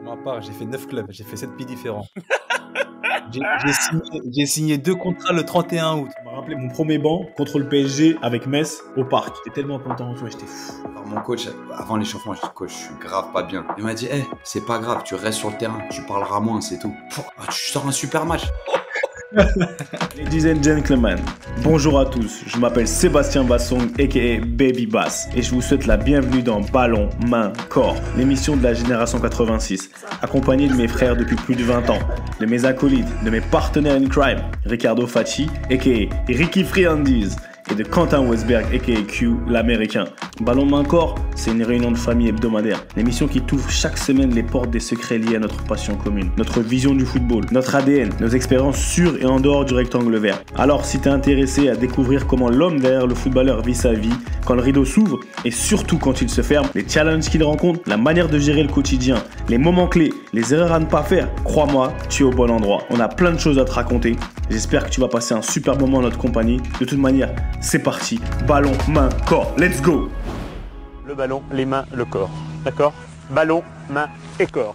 ma part, j'ai fait 9 clubs, j'ai fait 7 pays différents. J'ai signé 2 contrats le 31 août. Je me rappelais mon premier banc contre le PSG avec Metz au parc. J'étais tellement content, tu vois, j'étais fou. Alors, mon coach, avant l'échauffement, je dis coach, je suis grave pas bien. Il m'a dit, hey, c'est pas grave, tu restes sur le terrain, tu parleras moins, c'est tout. Tu sors un super match. Ladies and gentlemen, bonjour à tous, je m'appelle Sébastien Bassong aka Baby Bass et je vous souhaite la bienvenue dans Ballon, Main, Corps, l'émission de la génération 86, accompagné de mes frères depuis plus de 20 ans, de mes acolytes, de mes partenaires in crime, Ricardo Facci aka Ricky Friandise et de Quentin Westberg aka Q l'américain. Ballon, Main, Corps, c'est une réunion de famille hebdomadaire, l'émission qui t'ouvre chaque semaine les portes des secrets liés à notre passion commune, notre vision du football, notre ADN, nos expériences sur et en dehors du rectangle vert. Alors si t'es intéressé à découvrir comment l'homme derrière le footballeur vit sa vie, quand le rideau s'ouvre et surtout quand il se ferme, les challenges qu'il rencontre, la manière de gérer le quotidien, les moments clés, les erreurs à ne pas faire, crois-moi, tu es au bon endroit. On a plein de choses à te raconter. J'espère que tu vas passer un super moment en notre compagnie. De toute manière, c'est parti. Ballon, main, corps. Let's go! Le ballon, les mains, le corps. D'accord? Ballon, main et corps.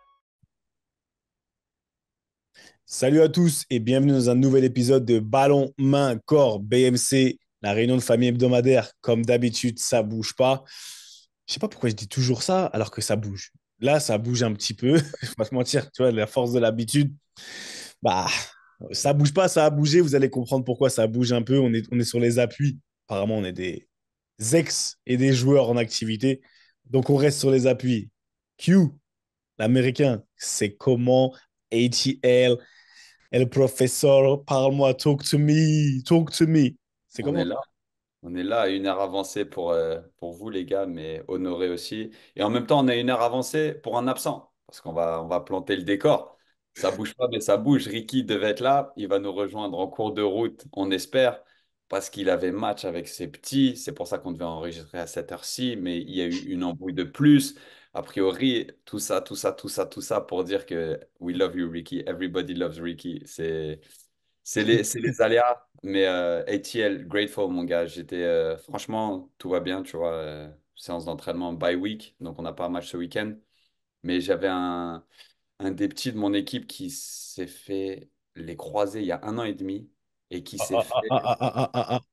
Salut à tous et bienvenue dans un nouvel épisode de Ballon, Main, Corps, BMC, la réunion de famille hebdomadaire. Comme d'habitude, ça bouge pas. Je sais pas pourquoi je dis toujours ça alors que ça bouge. Là, ça bouge un petit peu. Je vais pas te mentir, tu vois, la force de l'habitude. Bah, ça bouge pas, ça a bougé. Vous allez comprendre pourquoi ça bouge un peu. On est sur les appuis. Apparemment, on est des ex et des joueurs en activité. Donc, on reste sur les appuis. Q, l'américain, c'est comment ATL, El Professeur, parle-moi, talk to me, talk to me. C'est On comment? est là. On est là à une heure avancée pour vous, les gars, mais honoré aussi. Et en même temps, on a une heure avancée pour un absent, parce qu'on va planter le décor. Ça bouge pas, mais ça bouge. Ricky devait être là. Il va nous rejoindre en cours de route, on espère, parce qu'il avait match avec ses petits. C'est pour ça qu'on devait enregistrer à cette heure-ci, mais il y a eu une embrouille de plus. A priori, tout ça pour dire que we love you, Ricky. Everybody loves Ricky. C'est les aléas, mais ATL, grateful, mon gars. Franchement, tout va bien, tu vois. Séance d'entraînement by week, donc on n'a pas un match ce week-end. Mais j'avais un des petits de mon équipe qui s'est fait les croisés il y a 1 an et demi et qui Ah, s'est ah, ah, fait, ah, ah, ah, ah, ah.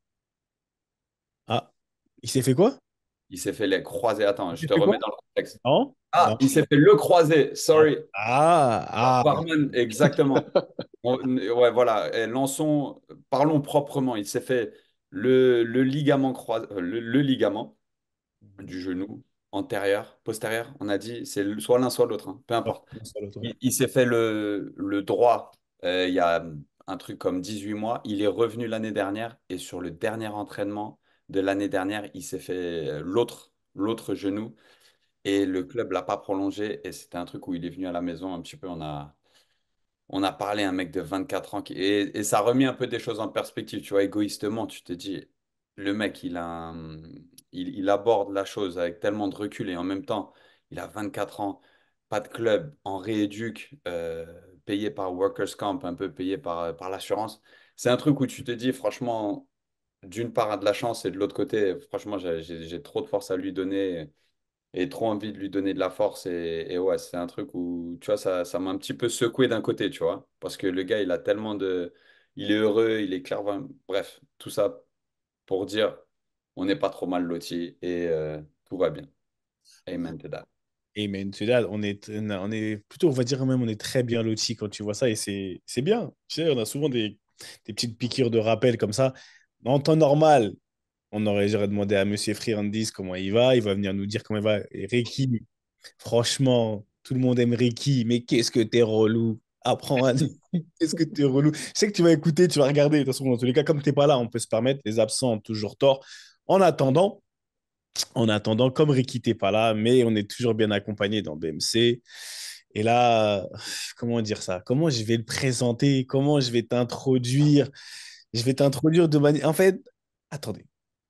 Ah. Il s'est fait quoi? il s'est fait les croisés. Attends, Il je s'est te fait quoi? remets dans le contexte. Non? Ah, Non. il s'est fait le croisé, Ah, sorry. ah, ah. Barman, exactement. Ouais, voilà. Parlons proprement. Il s'est fait le ligament croisé, le ligament du genou antérieur, postérieur. On a dit, c'est soit l'un, soit l'autre, hein, peu Ouais, importe. non, c'est pas l'autre, ouais. Il s'est fait le droit il y a un truc comme 18 mois. Il est revenu l'année dernière et sur le dernier entraînement de l'année dernière, il s'est fait l'autre genou et le club l'a pas prolongé et c'était un truc où il est venu à la maison un petit peu. On a parlé à un mec de 24 ans et ça a remis un peu des choses en perspective, tu vois, égoïstement, tu te dis, le mec, il aborde la chose avec tellement de recul et en même temps, il a 24 ans, pas de club, en rééduque, payé par Workers' Camp, un peu payé par l'assurance. C'est un truc où tu te dis, franchement, d'une part, a de la chance et de l'autre côté, franchement, j'ai trop de force à lui donner et trop envie de lui donner de la force. Et ouais, c'est un truc où, tu vois, ça m'a un petit peu secoué d'un côté, tu vois. Parce que le gars, il a tellement de. Il est heureux, il est clairvoyant. Bref, tout ça pour dire, on n'est pas trop mal lotis et tout va bien. Amen to that. Amen to that. On est plutôt, on va dire même, on est très bien lotis quand tu vois ça et c'est bien. Tu sais, on a souvent des petites piqûres de rappel comme ça. En temps normal, j'aurais demandé à Monsieur Friandis comment il va. Il va venir nous dire comment il va. Et Ricky, franchement, tout le monde aime Ricky, mais qu'est-ce que t'es relou. Apprends à... Qu'est-ce que t'es relou. Je sais que tu vas écouter, tu vas regarder. De toute façon, dans tous les cas, comme t'es pas là, on peut se permettre. Les absents ont toujours tort. En attendant, comme Ricky t'es pas là, mais on est toujours bien accompagné dans BMC. Et là, comment dire ça? Comment je vais le présenter? Comment je vais t'introduire? Je vais t'introduire de manière... En fait, attendez.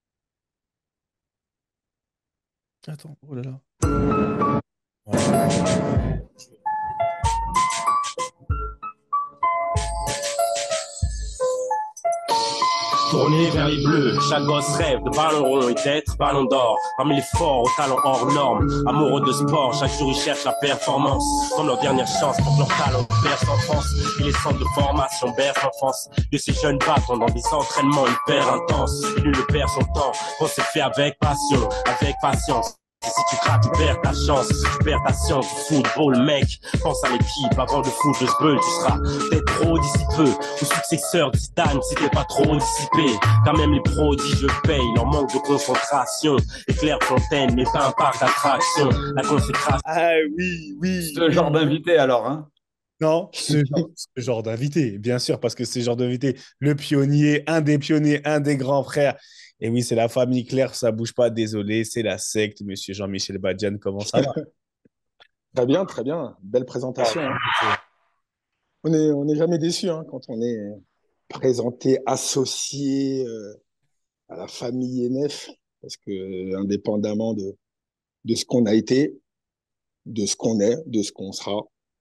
Attends, oh là là. Voilà. Tournez aller vers les bleus. Chaque gosse rêve de ballon rond et d'être ballon d'or. Parmi les forts aux talents hors normes, amoureux de sport, chaque jour ils cherchent la performance. Comme leur dernière chance pour que leur talent perce en France. Et les centres de formation bercent l'enfance de ces jeunes battants dans des entraînements hyper intenses. Et nul ne perd son temps, on s'est fait avec passion, avec patience. Et si tu craques, tu perds ta chance. Si tu perds ta science du football, mec, pense à l'équipe avant de foutre le sbeul. Tu seras peut-être trop d'ici peu, ou successeur de Zidane si t'es pas trop dissipé. Quand même les prodiges payent leur manque de concentration. Et Claire Fontaine n'est pas un parc d'attraction. La consécration. Ah oui, oui. Ce genre d'invité alors, hein? Non, ce genre d'invité, bien sûr, parce que ce genre d'invité, le pionnier, un des pionniers, un des grands frères. Et oui, c'est la famille Claire, ça bouge pas, désolé, c'est la secte, monsieur Jean-Michel Badiane, comment ça va? Très bien, très bien. Belle présentation, hein. On n'est jamais déçu hein, quand on est présenté, associé à la famille NF, parce que indépendamment de ce qu'on a été, de ce qu'on est, de ce qu'on sera,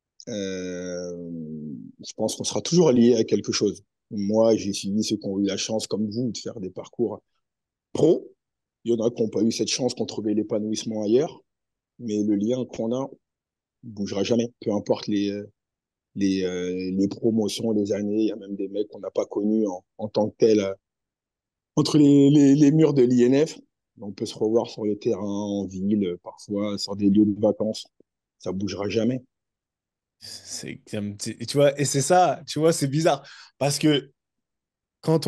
je pense qu'on sera toujours lié à quelque chose. Moi, j'ai suivi ceux qui ont eu la chance, comme vous, de faire des parcours pro. Il y en a qui n'ont pas eu cette chance, qui ont trouvé l'épanouissement ailleurs. Mais le lien qu'on a ne bougera jamais, peu importe les promotions, les années. Il y a même des mecs qu'on n'a pas connus en tant que tels entre les murs de l'INF. On peut se revoir sur le terrain, en ville, parfois, sur des lieux de vacances. Ça bougera jamais. Tu vois, et c'est ça, tu vois, c'est bizarre. Parce que quand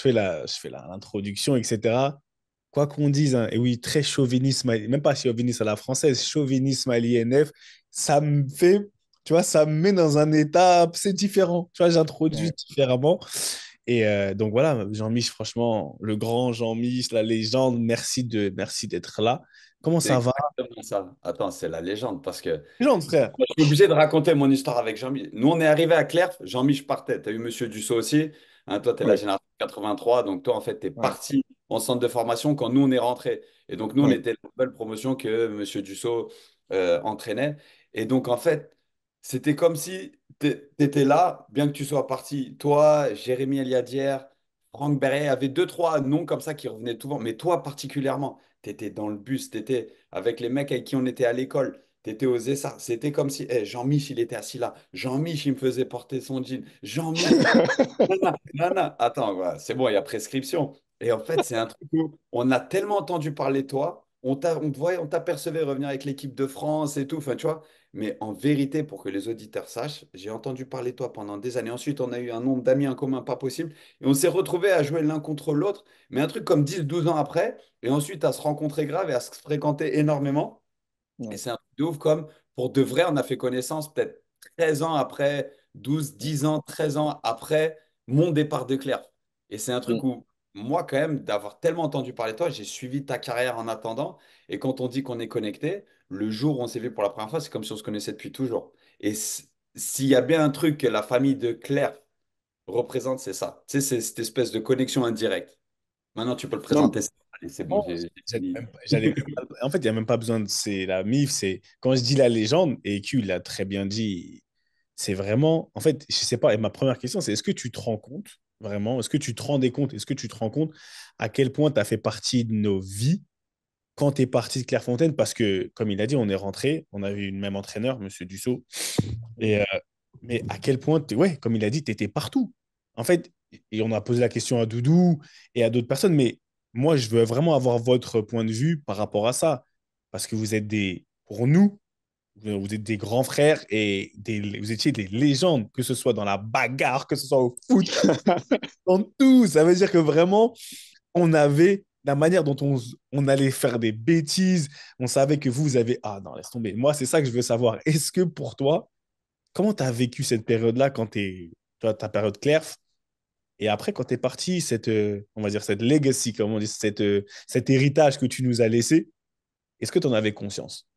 je fais l'introduction, etc., quoi qu'on dise, hein, et oui, très chauvinisme, même pas chauvinisme à la française, chauvinisme à l'INF, ça me fait, tu vois, ça me met dans un état, c'est différent. Tu vois, j'introduis Ouais. différemment. Et donc voilà, Jean-Mich, franchement, le grand Jean-Mich, la légende, merci d'être là. Comment C'est ça va? exactement ça. Attends, c'est la légende parce que Légende, frère. je suis obligé de raconter mon histoire avec Jean-Mi. Nous, on est arrivé à Clerf, Jean-Mi, je partais. Tu as eu Monsieur Dussault aussi. Hein, toi, tu es la Ouais, génération 83. Donc, toi, en fait, tu es ouais, parti en centre de formation quand nous, on est rentrés. Et donc, nous, on ouais. était la nouvelle promotion que Monsieur Dussault entraînait. Et donc, en fait, c'était comme si tu étais là, bien que tu sois parti. Toi, Jérémy Eliadière, Franck Berret, il y avait deux, trois noms comme ça qui revenaient souvent. Mais toi, particulièrement, tu étais dans le bus, tu étais avec les mecs avec qui on était à l'école. T'étais osé ça. C'était comme si Jean-Mich, il était assis là. Jean-Mich, il me faisait porter son jean. Jean-Mich. Non, non, non. Attends, voilà, c'est bon, il y a prescription. Et en fait, c'est un truc où on a tellement entendu parler de toi. On te voyait, on t'apercevait revenir avec l'équipe de France et tout. Enfin, tu vois. Mais en vérité, pour que les auditeurs sachent, j'ai entendu parler de toi pendant des années. Ensuite, on a eu un nombre d'amis en commun pas possible. Et on s'est retrouvés à jouer l'un contre l'autre. Mais un truc comme 10 12 ans après. Et ensuite, à se rencontrer grave et à se fréquenter énormément. Et Ouais. c'est un truc de ouf comme, pour de vrai, on a fait connaissance peut-être 13 ans après, 10 ans, 13 ans après mon départ de Clerf. Et c'est un truc Mm. où, moi, quand même, d'avoir tellement entendu parler de toi, j'ai suivi ta carrière en attendant. Et quand on dit qu'on est connecté, le jour où on s'est vu pour la première fois, c'est comme si on se connaissait depuis toujours. Et s'il y a bien un truc que la famille de Clerf représente, c'est ça. Tu sais, c'est cette espèce de connexion indirecte. Maintenant, tu peux le Non, présenter. Allez, c'est bon, Non, j'ai j'allais fini. même pas- j'allais même pas- En fait, il n'y a même pas besoin de. C'est la MIF, c'est. Quand je dis la légende, et Q l'a très bien dit, c'est vraiment. En fait, je sais pas, et ma première question, c'est est-ce que tu te rends compte, vraiment, est-ce que tu te rendais compte, est-ce que tu te rends compte à quel point tu as fait partie de nos vies quand tu es parti de Clairefontaine? Parce que, comme il a dit, on est rentré, on avait eu le même entraîneur, Monsieur Dussault, et, mais à quel point, ouais, comme il a dit, tu étais partout. En fait, et on a posé la question à Doudou et à d'autres personnes, mais moi, je veux vraiment avoir votre point de vue par rapport à ça. Parce que vous êtes pour nous, vous êtes des grands frères et vous étiez des légendes, que ce soit dans la bagarre, que ce soit au foot, dans tout. Ça veut dire que vraiment, on avait la manière dont on allait faire des bêtises. On savait que vous avez. Ah non, laisse tomber. Moi, c'est ça que je veux savoir. Est-ce que pour toi, comment tu as vécu cette période-là quand toi, ta période Clerf et après quand tu es parti, on va dire cette legacy, comme on dit, cet héritage que tu nous as laissé, est-ce que tu en avais conscience?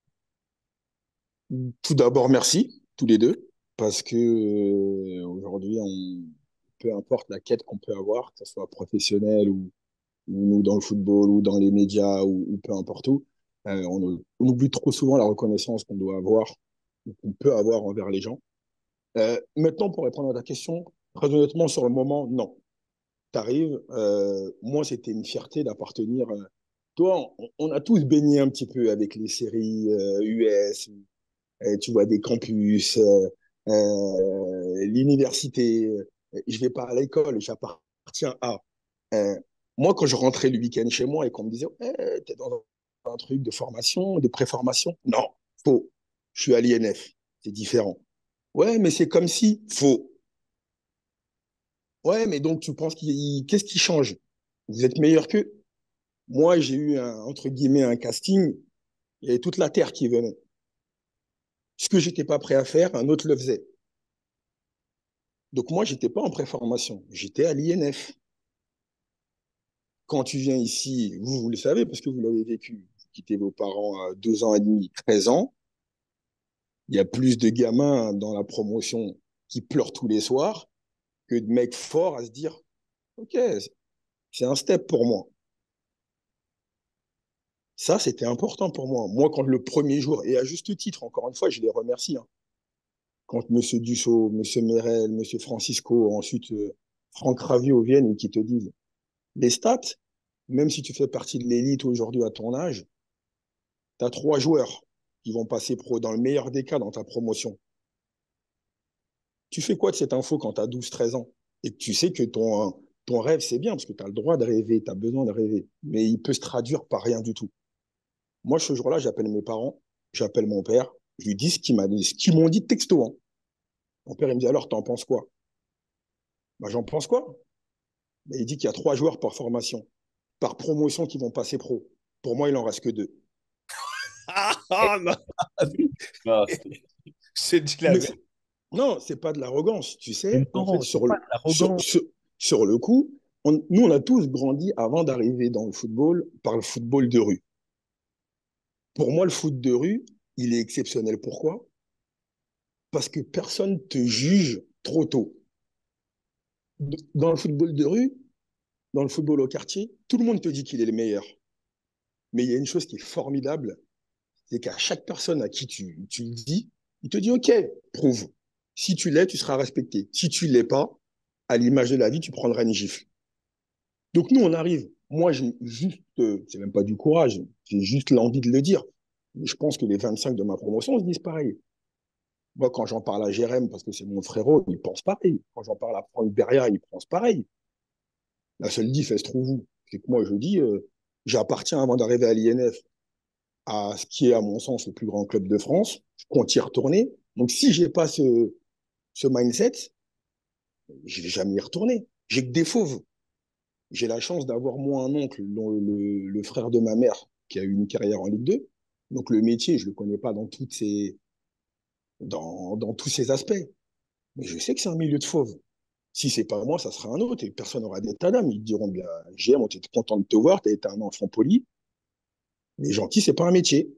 tout d'abord, merci, tous les deux, parce que aujourd'hui, peu importe la quête qu'on peut avoir, que ce soit professionnelle ou dans le football ou dans les médias ou peu importe où, on oublie trop souvent la reconnaissance qu'on doit avoir, ou qu'on peut avoir envers les gens. Maintenant, pour répondre à ta question, très honnêtement, sur le moment, non. t'arrives. Moi, c'était une fierté d'appartenir. Toi, on a tous baigné un petit peu avec les séries US. Tu vois des campus, l'université. Je vais pas à l'école, j'appartiens à. Euh, Moi, quand je rentrais le week-end chez moi et qu'on me disait, ouais, t'es dans un truc de formation, de préformation. Non, faux. Je suis à l'INF. C'est différent. Ouais, mais c'est comme si, faux. Ouais, mais donc tu penses qu'est-ce qui change? Vous êtes meilleur qu'eux? Moi, j'ai eu entre guillemets un casting. Il y avait toute la terre qui venait. Ce que j'étais pas prêt à faire, un autre le faisait. Donc moi, j'étais pas en préformation. J'étais à l'INF. Quand tu viens ici, vous le savez parce que vous l'avez vécu. Vous quittez vos parents à 2 ans et demi, 13 ans. Il y a plus de gamins dans la promotion qui pleurent tous les soirs que de mecs forts à se dire, OK, c'est un step pour moi. Ça, c'était important pour moi. Moi, quand le premier jour, et à juste titre, encore une fois, je les remercie. Hein. Quand M. Dussault, M. Merel, M. Francisco, ensuite Franck Raviot viennent et qui te disent, les stats, même si tu fais partie de l'élite aujourd'hui à ton âge, tu as 3 joueurs qui vont passer pro dans le meilleur des cas dans ta promotion. Tu fais quoi de cette info quand tu as 12-13 ans et que tu sais que ton rêve, c'est bien parce que tu as le droit de rêver, tu as besoin de rêver, mais il peut se traduire par rien du tout. Moi, ce jour-là, j'appelle mes parents, j'appelle mon père, je lui dis ce qu'ils m'ont dit texto. Hein. Mon père, il me dit alors, t'en penses quoi? Bah, j'en pense quoi? Bah, il dit qu'il y a 3 joueurs par formation, par promotion qui vont passer pro. Pour moi, il en reste que 2. Ah non, Non, j'ai dit la Mais vérité. non, c'est pas de l'arrogance, tu Mais sais. En fait, non, c'est pas de l'arrogance. sur le coup, nous, on a tous grandi avant d'arriver dans le football par le football de rue. Pour moi, le foot de rue, il est exceptionnel. Pourquoi? Parce que personne te juge trop tôt. Dans le football de rue, dans le football au quartier, tout le monde te dit qu'il est le meilleur. Mais il y a une chose qui est formidable, c'est qu'à chaque personne à qui tu le dis, il te dit, OK, prouve. Si tu l'es, tu seras respecté. Si tu ne l'es pas, à l'image de la vie, tu prendras une gifle. Donc nous, on arrive. Moi, j'ai juste, c'est même pas du courage, j'ai juste l'envie de le dire. Je pense que les 25 de ma promotion se disent pareil. Moi, quand j'en parle à Jérém, parce que c'est mon frérot, il pense pareil. Quand j'en parle à Franck Beria, il pense pareil. La seule diff, elle se trouve où? C'est que moi, je dis, j'appartiens avant d'arriver à l'INF à ce qui est, à mon sens, le plus grand club de France. Je compte y retourner. Donc, si j'ai pas ce mindset, je vais jamais y retourner. J'ai que des fauves. J'ai la chance d'avoir, moi, un oncle, le frère de ma mère, qui a eu une carrière en Ligue 2. Donc, le métier, je le connais pas dans tous ses aspects. Mais je sais que c'est un milieu de fauves. Si c'est pas moi, ça sera un autre et personne n'aura d'état d'âme. Ils diront bien, GM, on était content de te voir, tu as été un enfant poli. Mais gentil, c'est pas un métier.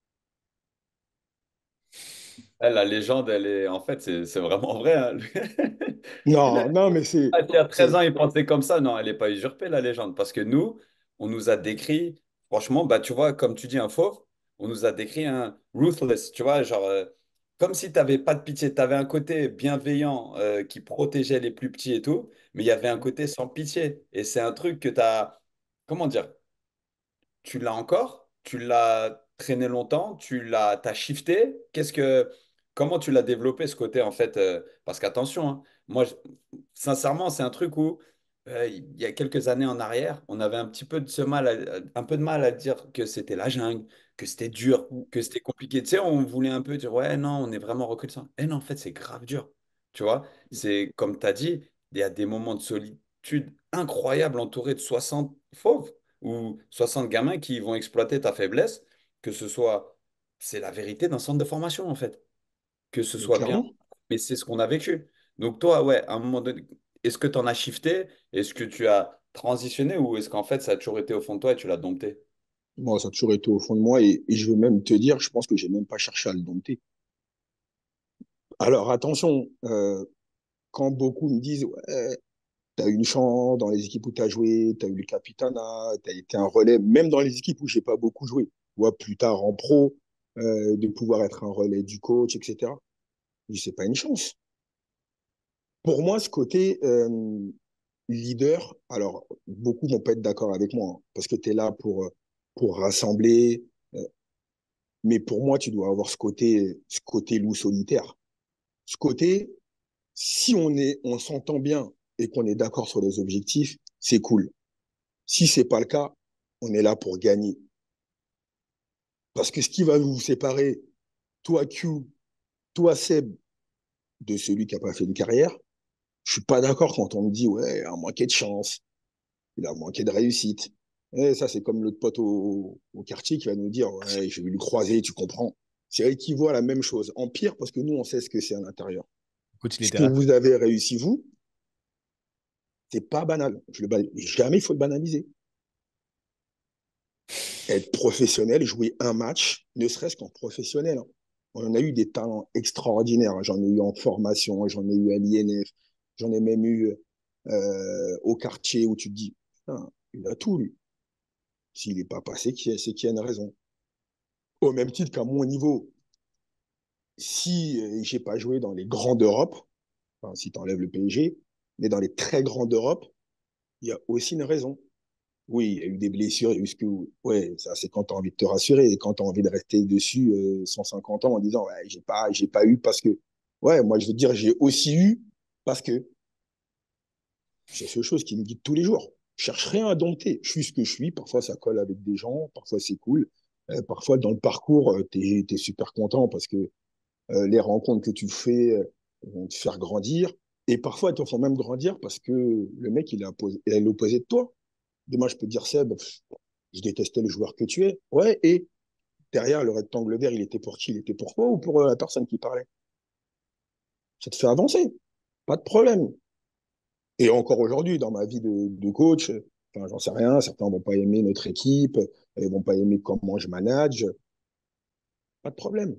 la légende, elle est. En fait, c'est vraiment vrai. Hein. Non, non, mais Ah, il y a 13 c'est ans, il pensait comme ça. Non, elle n'est pas usurpée, la légende. Parce que nous, on nous a décrit, franchement, bah, tu vois, comme tu dis, un fauve, on nous a décrit un ruthless, tu vois, genre, comme si tu n'avais pas de pitié. Tu avais un côté bienveillant qui protégeait les plus petits et tout, mais il y avait un côté sans pitié. Et c'est un truc que tu as, comment dire, tu l'as encore, tu l'as traîné longtemps, t'as shifté. Comment tu l'as développé ce côté en fait parce qu'attention, hein, moi, sincèrement, c'est un truc où il y a quelques années en arrière, on avait un petit peu de un peu de mal à dire que c'était la jungle, que c'était dur, que c'était compliqué. Tu sais, on voulait un peu dire ouais, non, on est vraiment reconnaissant. Eh non, en fait, c'est grave dur. Tu vois, c'est comme tu as dit, il y a des moments de solitude incroyables entourés de 60 fauves ou 60 gamins qui vont exploiter ta faiblesse, que ce soit, c'est la vérité d'un centre de formation en fait, que ce mais soit bien, clairement. mais c'est ce qu'on a vécu. Donc toi, ouais, à un moment donné, est-ce que tu en as shifté? Est-ce que tu as transitionné ou est-ce qu'en fait ça a toujours été au fond de toi et tu l'as dompté? Moi, ça a toujours été au fond de moi et je veux même te dire, je pense que j'ai même pas cherché à le dompter. Alors attention, quand beaucoup me disent ouais, tu as eu une chance dans les équipes où tu as joué, tu as eu le capitanat, tu as été un relais, même dans les équipes où j'ai pas beaucoup joué, tu vois, plus tard en pro, de pouvoir être un relais du coach, etc. Je dis, c'est pas une chance. Pour moi, ce côté, leader, alors beaucoup vont pas être d'accord avec moi, hein, parce que tu es là pour rassembler, mais pour moi, tu dois avoir ce côté loup solitaire. Ce côté, si on s'entend bien et qu'on est d'accord sur les objectifs, c'est cool. Si c'est pas le cas, on est là pour gagner. Parce que ce qui va vous séparer, toi Q, toi Seb, de celui qui a pas fait de carrière, je suis pas d'accord quand on me dit ouais, il a manqué de chance, il a manqué de réussite. Et ça, c'est comme l'autre pote au quartier qui va nous dire ouais, je vais lui croiser, tu comprends. C'est elle qui voit la même chose. En pire, parce que nous, on sait ce que c'est à l'intérieur. Écoute, il Ce était que là. vous avez réussi, vous, c'est pas banal. Jamais il faut le banaliser. Être professionnel, jouer un match, ne serait-ce qu'en professionnel, hein. On a eu des talents extraordinaires, hein. J'en ai eu en formation, j'en ai eu à l'INF, j'en ai même eu au quartier où tu te dis, putain, il a tout, lui. S'il n'est pas passé, c'est qu'il y a une raison. Au même titre qu'à mon niveau, si j'ai pas joué dans les grands d'Europe, enfin, si tu enlèves le PSG, mais dans les très grands d'Europe, il y a aussi une raison. Oui, il y a eu des blessures, il y a eu ce que. Ouais, ça, c'est quand tu as envie de te rassurer et quand tu as envie de rester dessus 150 ans en disant, ouais, j'ai pas eu parce que. Ouais, moi, je veux dire, j'ai aussi eu parce que. C'est cette chose qui me guide tous les jours. Je cherche rien à dompter. Je suis ce que je suis. Parfois, ça colle avec des gens. Parfois, c'est cool. Parfois, dans le parcours, tu es super content parce que les rencontres que tu fais vont te faire grandir. Et parfois, elles te font même grandir parce que le mec, il est à l'opposé de toi. Demain, je peux te dire, Seb, je détestais le joueur que tu es. Ouais, et derrière, le rectangle vert, il était pour qui? Il était pour toi ou pour la personne qui parlait? Ça te fait avancer. Pas de problème. Et encore aujourd'hui, dans ma vie de coach, enfin, j'en sais rien, certains vont pas aimer notre équipe, ils vont pas aimer comment je manage. Pas de problème.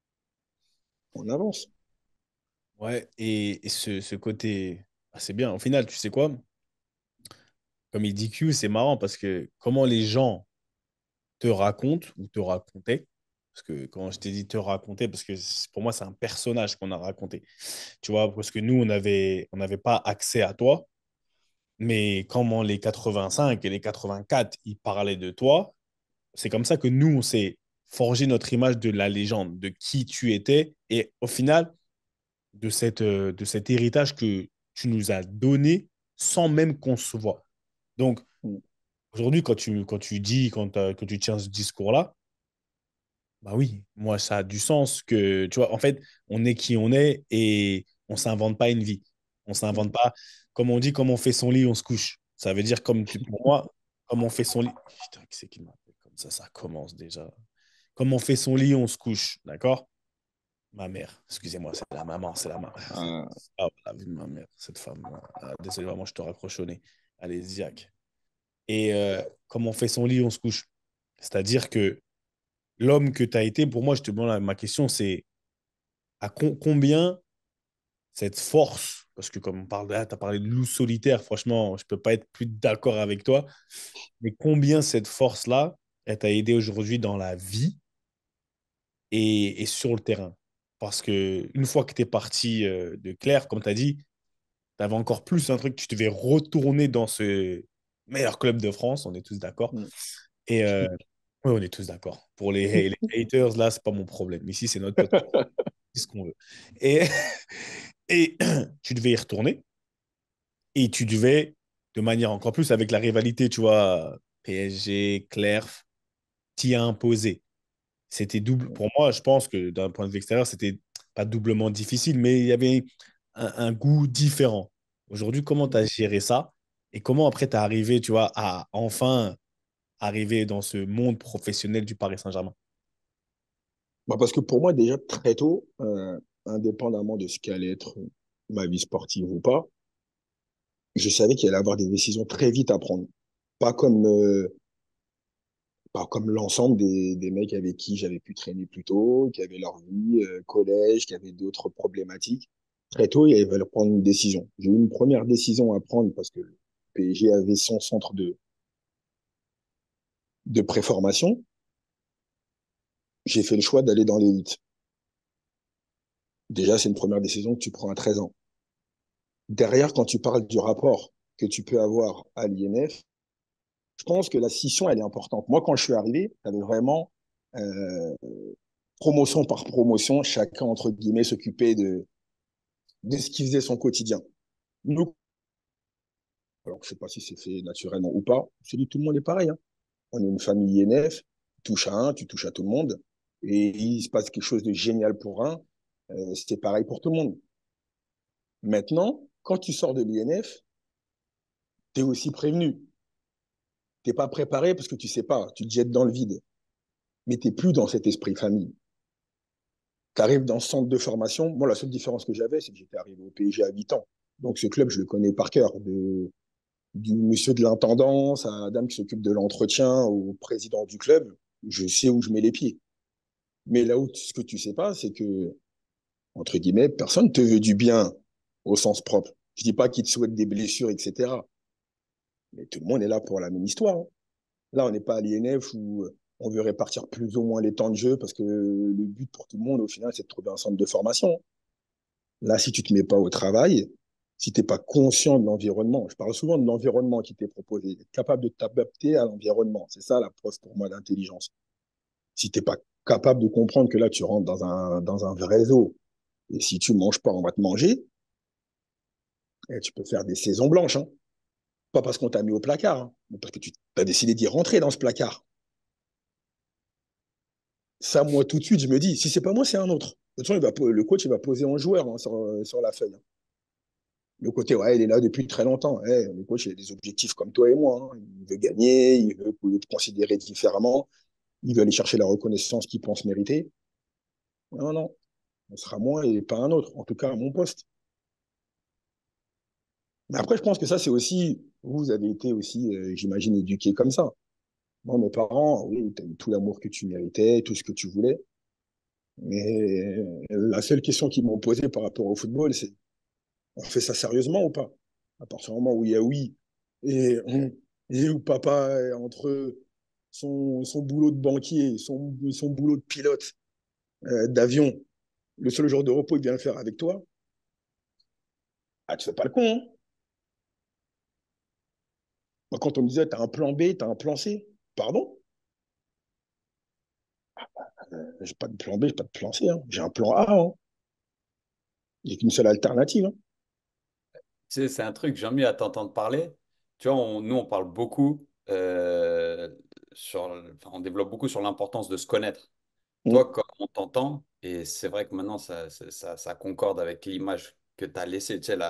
On avance. Ouais, et ce côté, ah, c'est bien. Au final, tu sais quoi? Comme il dit Q, c'est marrant parce que comment les gens te racontent ou te racontaient, parce que quand je t'ai dit te raconter, parce que pour moi, c'est un personnage qu'on a raconté. Tu vois, parce que nous, on n'avait pas accès à toi, mais comment les 85 et les 84, ils parlaient de toi, c'est comme ça que nous, on s'est forgé notre image de la légende, de qui tu étais, et au final, de cet héritage que tu nous as donné sans même qu'on se voit. Donc, aujourd'hui, quand tu tiens ce discours-là, bah oui, moi, ça a du sens que, tu vois, en fait, on est qui on est et on s'invente pas une vie. On s'invente pas, comme on dit, comme on fait son lit, on se couche. Ça veut dire, pour moi, comme on fait son lit. Putain, qui c'est qui m'appelle comme ça commence déjà. Comme on fait son lit, on se couche, d'accord? Ma mère, excusez-moi, c'est la maman, c'est la maman. Ah, la vie de ma mère, cette femme-là. Ah, désolé, vraiment, je te raccroche au nez. Allez, Ziac. Et comme on fait son lit, on se couche. C'est-à-dire que l'homme que tu as été, pour moi, je te demande, ma question, c'est à combien cette force, parce que comme on parle, tu as parlé de loup solitaire, franchement, je ne peux pas être plus d'accord avec toi, mais combien cette force-là, elle t'a aidé aujourd'hui dans la vie et sur le terrain. Parce que une fois que tu es parti de Claire, comme tu as dit, tu avais encore plus un truc, tu devais retourner dans ce meilleur club de France, on est tous d'accord. Et ouais, on est tous d'accord. Pour les haters, là, c'est pas mon problème. Ici, c'est notre podcast, c'est ce qu'on veut. Et, et tu devais y retourner et tu devais, de manière encore plus avec la rivalité, tu vois, PSG, Clerf, t'y as imposé. C'était double. Pour moi, je pense que d'un point de vue extérieur, c'était pas doublement difficile, mais il y avait un goût différent. Aujourd'hui, comment tu as géré ça et comment après tu es arrivé, tu vois, à enfin arriver dans ce monde professionnel du Paris Saint-Germain? Bah parce que pour moi, déjà, très tôt, indépendamment de ce qu'allait être ma vie sportive ou pas, je savais qu'il allait avoir des décisions très vite à prendre. Pas comme, euh, Pas comme l'ensemble des mecs avec qui j'avais pu traîner plus tôt, qui avaient leur vie, collège, qui avaient d'autres problématiques. Très tôt, il fallait prendre une décision. J'ai eu une première décision à prendre parce que le PSG avait son centre de préformation. J'ai fait le choix d'aller dans l'élite. Déjà, c'est une première décision que tu prends à 13 ans. Derrière, quand tu parles du rapport que tu peux avoir à l'INF, je pense que la scission, elle est importante. Moi, quand je suis arrivé, tu avais vraiment euh, promotion par promotion, chacun, entre guillemets, s'occupait de ce qui faisait son quotidien. Nous, alors je ne sais pas si c'est fait naturellement ou pas, je te dis, tout le monde est pareil, hein. On est une famille INF, tu touches à un, tu touches à tout le monde, et il se passe quelque chose de génial pour un, c'était pareil pour tout le monde. Maintenant, quand tu sors de l'INF, tu es aussi prévenu. Tu n'es pas préparé parce que tu ne sais pas, tu te jettes dans le vide, mais tu n'es plus dans cet esprit famille. Tu arrives dans ce centre de formation. Moi, la seule différence que j'avais, c'est que j'étais arrivé au PSG à 8 ans. Donc, ce club, je le connais par cœur. Du monsieur de l'intendance à la dame qui s'occupe de l'entretien, au président du club, je sais où je mets les pieds. Mais là où ce que tu sais pas, c'est que, entre guillemets, personne te veut du bien au sens propre. Je dis pas qu'il te souhaite des blessures, etc. Mais tout le monde est là pour la même histoire, hein. Là, on n'est pas à l'INF où on veut répartir plus ou moins les temps de jeu parce que le but pour tout le monde, au final, c'est de trouver un centre de formation. Là, si tu te mets pas au travail, si tu n'es pas conscient de l'environnement, je parle souvent de l'environnement qui t'est proposé, être capable de t'adapter à l'environnement. C'est ça la preuve pour moi d'intelligence. Si tu n'es pas capable de comprendre que là, tu rentres dans un vrai réseau, et si tu ne manges pas, on va te manger, et tu peux faire des saisons blanches, hein. Pas parce qu'on t'a mis au placard, hein, mais parce que tu as décidé d'y rentrer dans ce placard. Ça, moi, tout de suite, je me dis, si c'est pas moi, c'est un autre. De toute façon, le coach, il va poser un joueur, hein, sur la feuille, hein. Le côté, ouais, il est là depuis très longtemps. Ouais, le coach, il a des objectifs comme toi et moi, hein. Il veut gagner, il veut te considérer différemment, il veut aller chercher la reconnaissance qu'il pense mériter. Non, non, ce sera moi et pas un autre, en tout cas à mon poste. Mais après, je pense que ça, c'est aussi, vous avez été aussi, j'imagine, éduqué comme ça. Moi, mes parents, oui, tu as eu tout l'amour que tu méritais, tout ce que tu voulais. Mais la seule question qu'ils m'ont posée par rapport au football, c'est on fait ça sérieusement ou pas? À partir du moment où il y a oui, et, et où papa, entre son boulot de banquier, son boulot de pilote d'avion, le seul jour de repos, il vient le faire avec toi, ah, tu fais pas le con, hein. Moi, quand on me disait, tu as un plan B, tu as un plan C, pardon? J'ai pas de plan B, j'ai pas de plan C, hein. J'ai un plan A, hein. J'ai qu'une seule alternative, hein. Tu sais, c'est un truc, j'aime mieux à t'entendre parler. Tu vois, nous, on parle beaucoup enfin, on développe beaucoup sur l'importance de se connaître. Mm. Toi, quand on t'entend, et c'est vrai que maintenant, ça concorde avec l'image que tu as laissée, tu sais,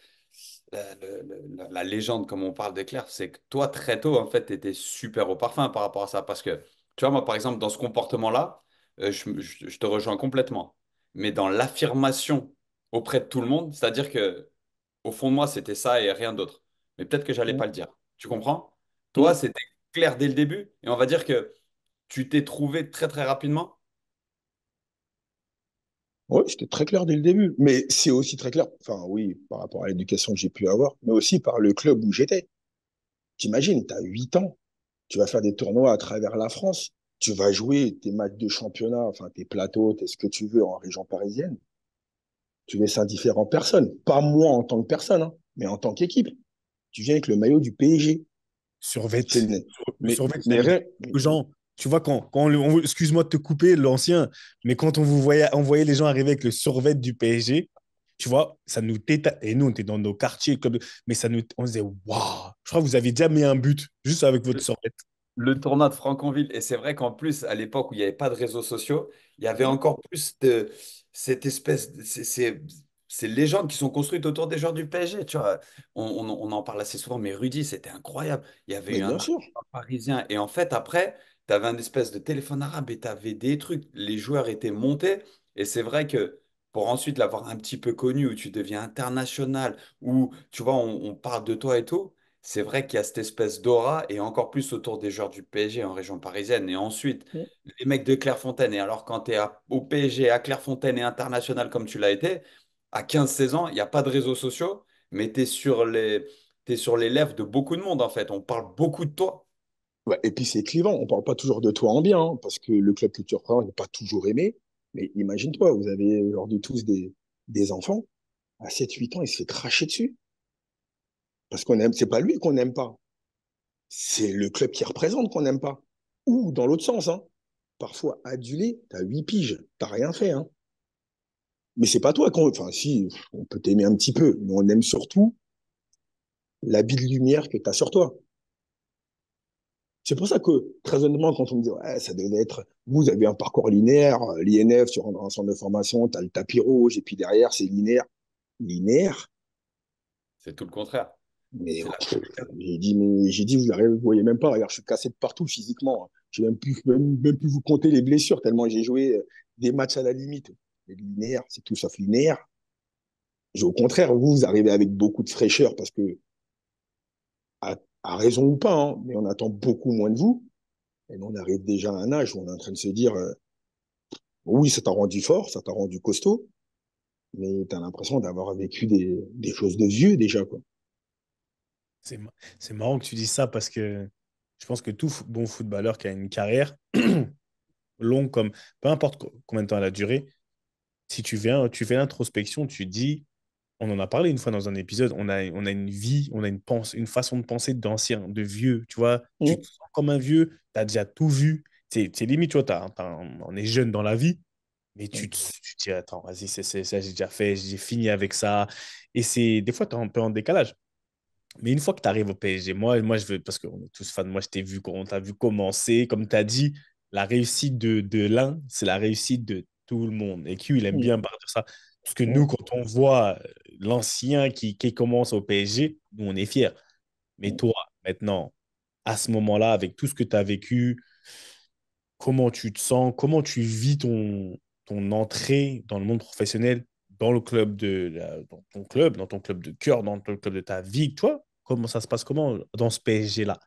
la légende, comme on parle de Claire, c'est que toi, très tôt, en fait, tu étais super au parfum par rapport à ça. Parce que, tu vois, moi, par exemple, dans ce comportement-là, je te rejoins complètement. Mais dans l'affirmation auprès de tout le monde, c'est-à-dire que au fond de moi, c'était ça et rien d'autre. Mais peut-être que j'allais Mm. pas le dire. Tu comprends? Toi, Mm. c'était clair dès le début. Et on va dire que tu t'es trouvé très, très rapidement. Oui, c'était très clair dès le début. Mais c'est aussi très clair, enfin oui, par rapport à l'éducation que j'ai pu avoir, mais aussi par le club où j'étais. T'imagines, tu as 8 ans, tu vas faire des tournois à travers la France, tu vas jouer tes matchs de championnat, enfin tes plateaux, tes ce que tu veux en région parisienne. Tu laisses indifférent personne. Pas moi en tant que personne, hein, mais en tant qu'équipe. Tu viens avec le maillot du PSG. Survêt. C'est Le survêt, il a mais mis rien. aux gens. Tu vois, excuse-moi de te couper, l'ancien, mais quand on voyait les gens arriver avec le survêt du PSG, tu vois, ça nous téta. Et nous, on était dans nos quartiers, mais on disait, waouh, je crois que vous avez déjà mis un but juste avec votre survêt. Le tournoi de Franconville. Et c'est vrai qu'en plus, à l'époque où il n'y avait pas de réseaux sociaux, il y avait encore plus de cette espèce de ces légendes qui sont construites autour des joueurs du PSG. Tu vois, on en parle assez souvent, mais Rudy, c'était incroyable. Il y avait Mais eu un bien sûr. drapeau parisien. Et en fait, après, tu avais un espèce de téléphone arabe et tu avais des trucs. Les joueurs étaient montés. Et c'est vrai que pour ensuite l'avoir un petit peu connu, où tu deviens international, où tu vois, on parle de toi et tout. C'est vrai qu'il y a cette espèce d'aura, et encore plus autour des joueurs du PSG en région parisienne. Et ensuite, les mecs de Clairefontaine. Et alors, quand tu es au PSG, à Clairefontaine et international comme tu l'as été, à 15 16 ans, il n'y a pas de réseaux sociaux, mais t'es sur les lèvres de beaucoup de monde, en fait. On parle beaucoup de toi. Ouais, et puis c'est clivant. On parle pas toujours de toi en bien, hein, parce que le club que tu reprends n'est pas toujours aimé. Mais imagine-toi, vous avez aujourd'hui tous des enfants. À 7 8 ans, il se fait cracher dessus. Parce qu'on aime, c'est pas lui qu'on n'aime pas. C'est le club qui représente qu'on n'aime pas. Ou dans l'autre sens, hein. Parfois, adulé, t'as 8 piges, t'as rien fait, hein. Mais c'est pas toi qu'on. Enfin, si, on peut t'aimer un petit peu, mais on aime surtout l'habit de lumière que t'as sur toi. C'est pour ça que, très honnêtement, quand on me dit, ouais, ça devait être, vous avez un parcours linéaire, l'INF, tu rentres dans un centre de formation, tu as le tapis rouge, et puis derrière, c'est linéaire. Linéaire, C'est tout le contraire. mais C'est la j'ai dit, vous voyez même pas, regarde, je suis cassé de partout physiquement, hein. Je n'ai même plus vous compter les blessures, tellement j'ai joué des matchs à la limite. Mais linéaire, c'est tout sauf linéaire. Au contraire, vous arrivez avec beaucoup de fraîcheur parce que, à raison ou pas, hein, mais on attend beaucoup moins de vous. Et nous, on arrive déjà à un âge où on est en train de se dire, oui, ça t'a rendu fort, ça t'a rendu costaud, mais tu as l'impression d'avoir vécu des choses de vieux déjà, quoi. C'est c'est marrant que tu dises ça parce que je pense que tout bon footballeur qui a une carrière longue, comme peu importe combien de temps elle a duré, si tu viens, tu fais l'introspection, tu dis, on en a parlé une fois dans un épisode, on a une vie, on a une façon de penser d'ancien, de vieux, tu vois, tu te Mm. sens comme un vieux, tu as déjà tout vu, c'est limite, tu vois, on est jeune dans la vie, mais tu te dis, attends, vas-y, ça, j'ai déjà fait, j'ai fini avec ça, et c'est, des fois, tu es un peu en décalage. Mais une fois que tu arrives au PSG, moi, je veux, parce qu'on est tous fans, moi, je t'ai vu, on t'a vu commencer. Comme tu as dit, la réussite de l'un, c'est la réussite de tout le monde. Et Q, il aime Mm. bien parler de ça. Parce que nous, Mm. quand on voit l'ancien qui commence au PSG, nous, on est fiers. Mais Mm. toi, maintenant, à ce moment-là, avec tout ce que tu as vécu, comment tu te sens, comment tu vis ton entrée dans le monde professionnel, dans le club dans ton club de cœur, dans ton club de ta vie, toi, comment ça se passe, comment dans ce PSG-là?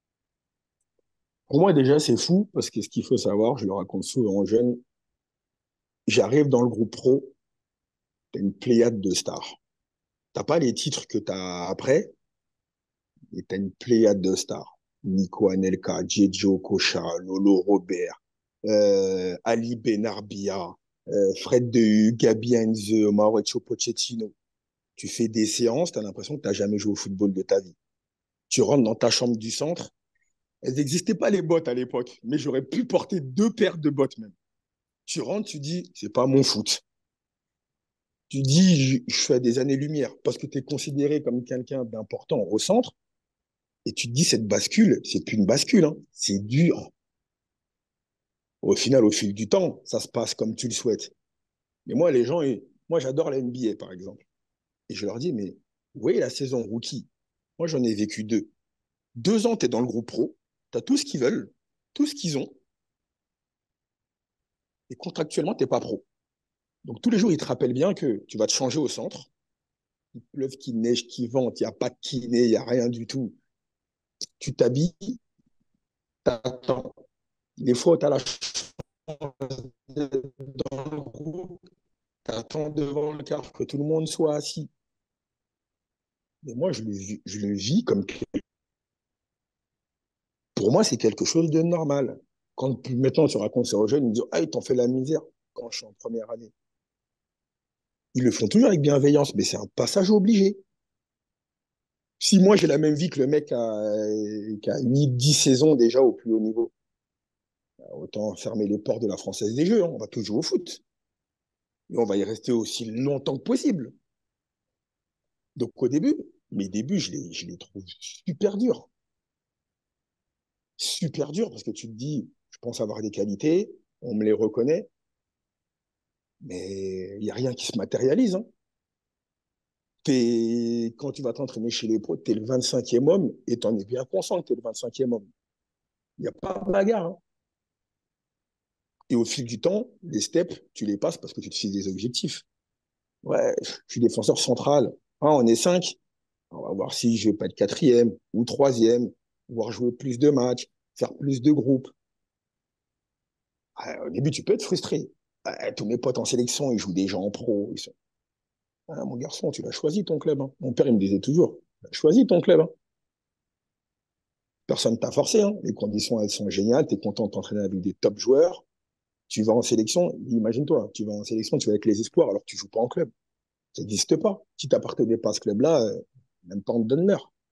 Pour moi, déjà, c'est fou, parce que ce qu'il faut savoir, je le raconte souvent aux jeunes, j'arrive dans le groupe pro, t'as une pléiade de stars. T'as pas les titres que t'as après, mais t'as une pléiade de stars. Nico Anelka, Djedjo Kocha, Lolo Robert, Ali Benarbia, Fred Dehu, Gabi Heinze, Mauricio Pochettino. Tu fais des séances, tu as l'impression que tu n'as jamais joué au football de ta vie. Tu rentres dans ta chambre du centre, elles n'existaient pas les bottes à l'époque, mais j'aurais pu porter 2 paires de bottes même. Tu rentres, tu dis, c'est pas mon foot. Tu dis, je fais des années-lumière parce que tu es considéré comme quelqu'un d'important au centre, et tu te dis, cette bascule, c'est plus une bascule, hein. C'est dur. Au final, au fil du temps, ça se passe comme tu le souhaites. Mais moi, les gens, moi, j'adore la NBA, par exemple. Et je leur dis, mais vous voyez la saison rookie, moi, j'en ai vécu 2. 2 ans, tu es dans le groupe pro, tu as tout ce qu'ils veulent, tout ce qu'ils ont, et contractuellement, tu n'es pas pro. Donc, tous les jours, ils te rappellent bien que tu vas te changer au centre. Il pleuve, qu'il neige, qu'il vente, il n'y a pas de kiné, il n'y a rien du tout. Tu t'habilles, t'attends. Les fois où tu as la chance dans le groupe, t'attends devant le car que tout le monde soit assis. Mais moi, je le vis comme. Pour moi, c'est quelque chose de normal. Quand maintenant tu racontes ça aux jeunes, ils me disent, ah, ils t'ont fait la misère quand je suis en première année. Ils le font toujours avec bienveillance, mais c'est un passage obligé. Si moi j'ai la même vie que le mec qui a 8-10 saisons déjà au plus haut niveau, autant fermer les portes de la Française des Jeux, hein. On va tous jouer au foot. Et on va y rester aussi longtemps que possible. Donc au début, mes débuts, je les trouve super durs. Super durs parce que tu te dis, je pense avoir des qualités, on me les reconnaît, mais il n'y a rien qui se matérialise, hein. Quand tu vas t'entraîner chez les pros, tu es le 25e homme et tu en es bien conscient que tu es le 25e homme. Il n'y a pas de bagarre, hein. Et au fil du temps, les steps, tu les passes parce que tu te fixes des objectifs. Ouais, je suis défenseur central. Ah, on est 5. On va voir si je vais pas être quatrième ou troisième, voir jouer plus de matchs, faire plus de groupes. Au début, tu peux être frustré. Tous mes potes en sélection, ils jouent des gens en pro. Ah, mon garçon, tu l'as choisi ton club, hein. Mon père, il me disait toujours, tu as choisi ton club, hein. Personne t'a forcé, hein. Les conditions, elles sont géniales. Tu es content de t'entraîner avec des top joueurs. Tu vas en sélection, imagine-toi, tu vas en sélection, tu vas avec les espoirs alors que tu joues pas en club. Ça n'existe pas. Si tu n'appartenais pas à ce club-là, même pas on te donne l'heure.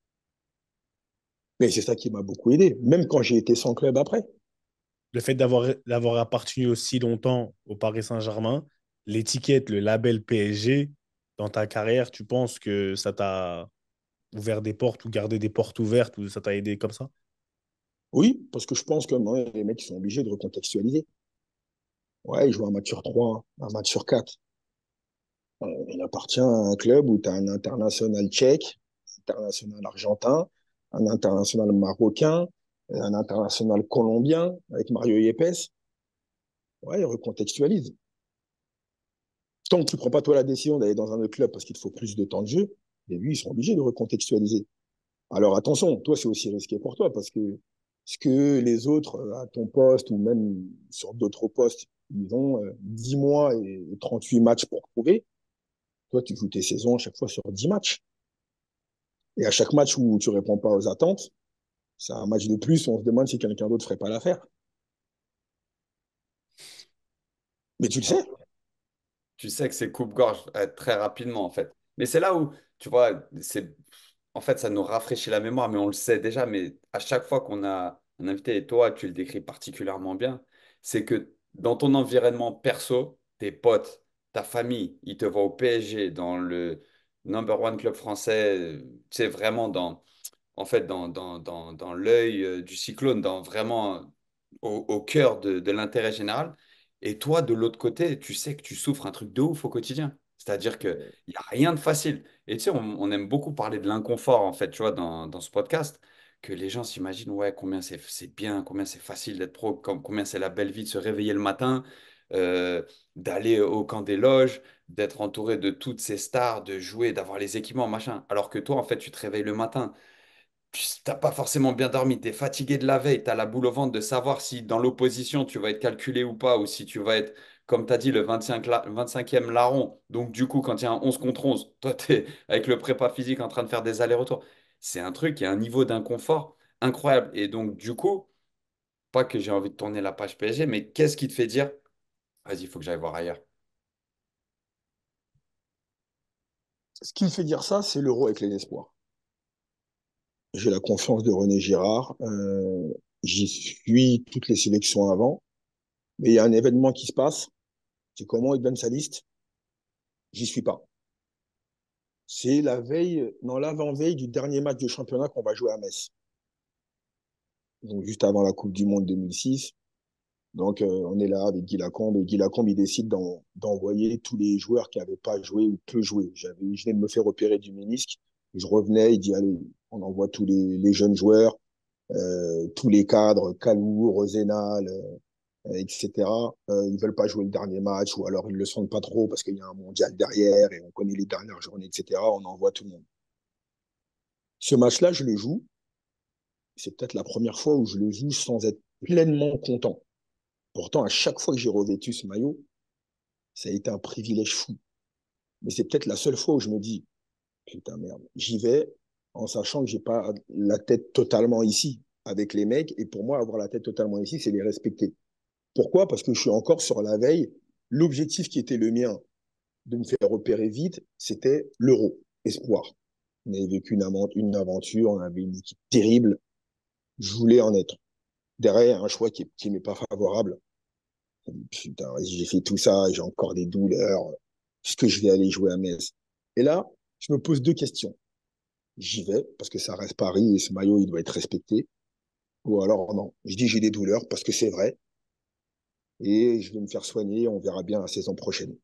Mais c'est ça qui m'a beaucoup aidé, même quand j'ai été sans club après. Le fait d'avoir appartenu aussi longtemps au Paris Saint-Germain, l'étiquette, le label PSG, dans ta carrière, tu penses que ça t'a ouvert des portes ou gardé des portes ouvertes ou ça t'a aidé comme ça? Oui, parce que je pense que moi, les mecs ils sont obligés de recontextualiser. Ouais, il joue un match sur trois, un match sur quatre. Il appartient à un club où tu as un international tchèque, un international argentin, un international marocain, un international colombien avec Mario Yepes. Ouais, il recontextualise. Tant que tu ne prends pas toi la décision d'aller dans un autre club parce qu'il te faut plus de temps de jeu, et lui, ils sont obligés de recontextualiser. Alors attention, toi, c'est aussi risqué pour toi parce que ce que les autres à ton poste ou même sur d'autres postes, ils ont 10 mois et 38 matchs pour prouver. Toi, tu joues tes saisons à chaque fois sur 10 matchs. Et à chaque match où tu réponds pas aux attentes, c'est un match de plus où on se demande si quelqu'un d'autre ferait pas l'affaire. Mais tu le sais. Tu sais que c'est coupe-gorge très rapidement, en fait. Mais c'est là où, tu vois, en fait, ça nous rafraîchit la mémoire, mais on le sait déjà. Mais à chaque fois qu'on a un invité, et toi, tu le décris particulièrement bien, c'est que dans ton environnement perso, tes potes, ta famille, ils te voient au PSG, dans le number one club français, tu sais, vraiment en fait, dans l'œil du cyclone, dans vraiment au cœur de l'intérêt général. Et toi, de l'autre côté, tu sais que tu souffres un truc de ouf au quotidien. C'est-à-dire qu'il n'y a rien de facile. Et tu sais, on aime beaucoup parler de l'inconfort, en fait, tu vois, dans ce podcast, que les gens s'imaginent, ouais, combien c'est bien, combien c'est facile d'être pro, combien c'est la belle vie de se réveiller le matin, euh, d'aller au camp des loges, d'être entouré de toutes ces stars, de jouer, d'avoir les équipements, machin. Alors que toi, en fait, tu te réveilles le matin, tu n'as pas forcément bien dormi, tu es fatigué de la veille, tu as la boule au ventre de savoir si dans l'opposition tu vas être calculé ou pas, ou si tu vas être, comme tu as dit, le 25e larron. Donc du coup, quand il y a un 11 contre 11, toi, tu es avec le prépa physique en train de faire des allers-retours. C'est un truc qui a un niveau d'inconfort incroyable. Et donc du coup, pas que j'ai envie de tourner la page PSG, mais qu'est-ce qui te fait dire, vas-y, il faut que j'aille voir ailleurs. Ce qui me fait dire ça, c'est l'euro avec les espoirs. J'ai la confiance de René Girard. J'y suis toutes les sélections avant. Mais il y a un événement qui se passe. C'est comment il donne sa liste. J'y suis pas. C'est la veille, non, l'avant-veille du dernier match de championnat qu'on va jouer à Metz. Donc, juste avant la Coupe du Monde 2006. Donc, on est là avec Guy Lacombe. Et Guy Lacombe, il décide d'envoyer tous les joueurs qui n'avaient pas joué ou peu joué. Je venais de me faire opérer du ménisque. Je revenais, il dit, allez, on envoie tous les jeunes joueurs, tous les cadres, Kalou, Rosenal, etc. Ils veulent pas jouer le dernier match ou alors ils le sentent pas trop parce qu'il y a un mondial derrière et on connaît les dernières journées, etc. On envoie tout le monde. Ce match-là, je le joue. C'est peut-être la première fois où je le joue sans être pleinement content. Pourtant, à chaque fois que j'ai revêtu ce maillot, ça a été un privilège fou. Mais c'est peut-être la seule fois où je me dis, putain merde, j'y vais en sachant que j'ai pas la tête totalement ici avec les mecs. Et pour moi, avoir la tête totalement ici, c'est les respecter. Pourquoi? Parce que je suis encore sur la veille. L'objectif qui était le mien de me faire repérer vite, c'était l'euro, espoir. On avait vécu une aventure, on avait une équipe terrible. Je voulais en être. Derrière, un choix qui m'est pas favorable. Putain, j'ai fait tout ça, j'ai encore des douleurs. Est-ce que je vais aller jouer à Metz? Et là, je me pose deux questions. J'y vais parce que ça reste Paris et ce maillot, il doit être respecté. Ou alors non, je dis j'ai des douleurs parce que c'est vrai et je vais me faire soigner, on verra bien la saison prochaine.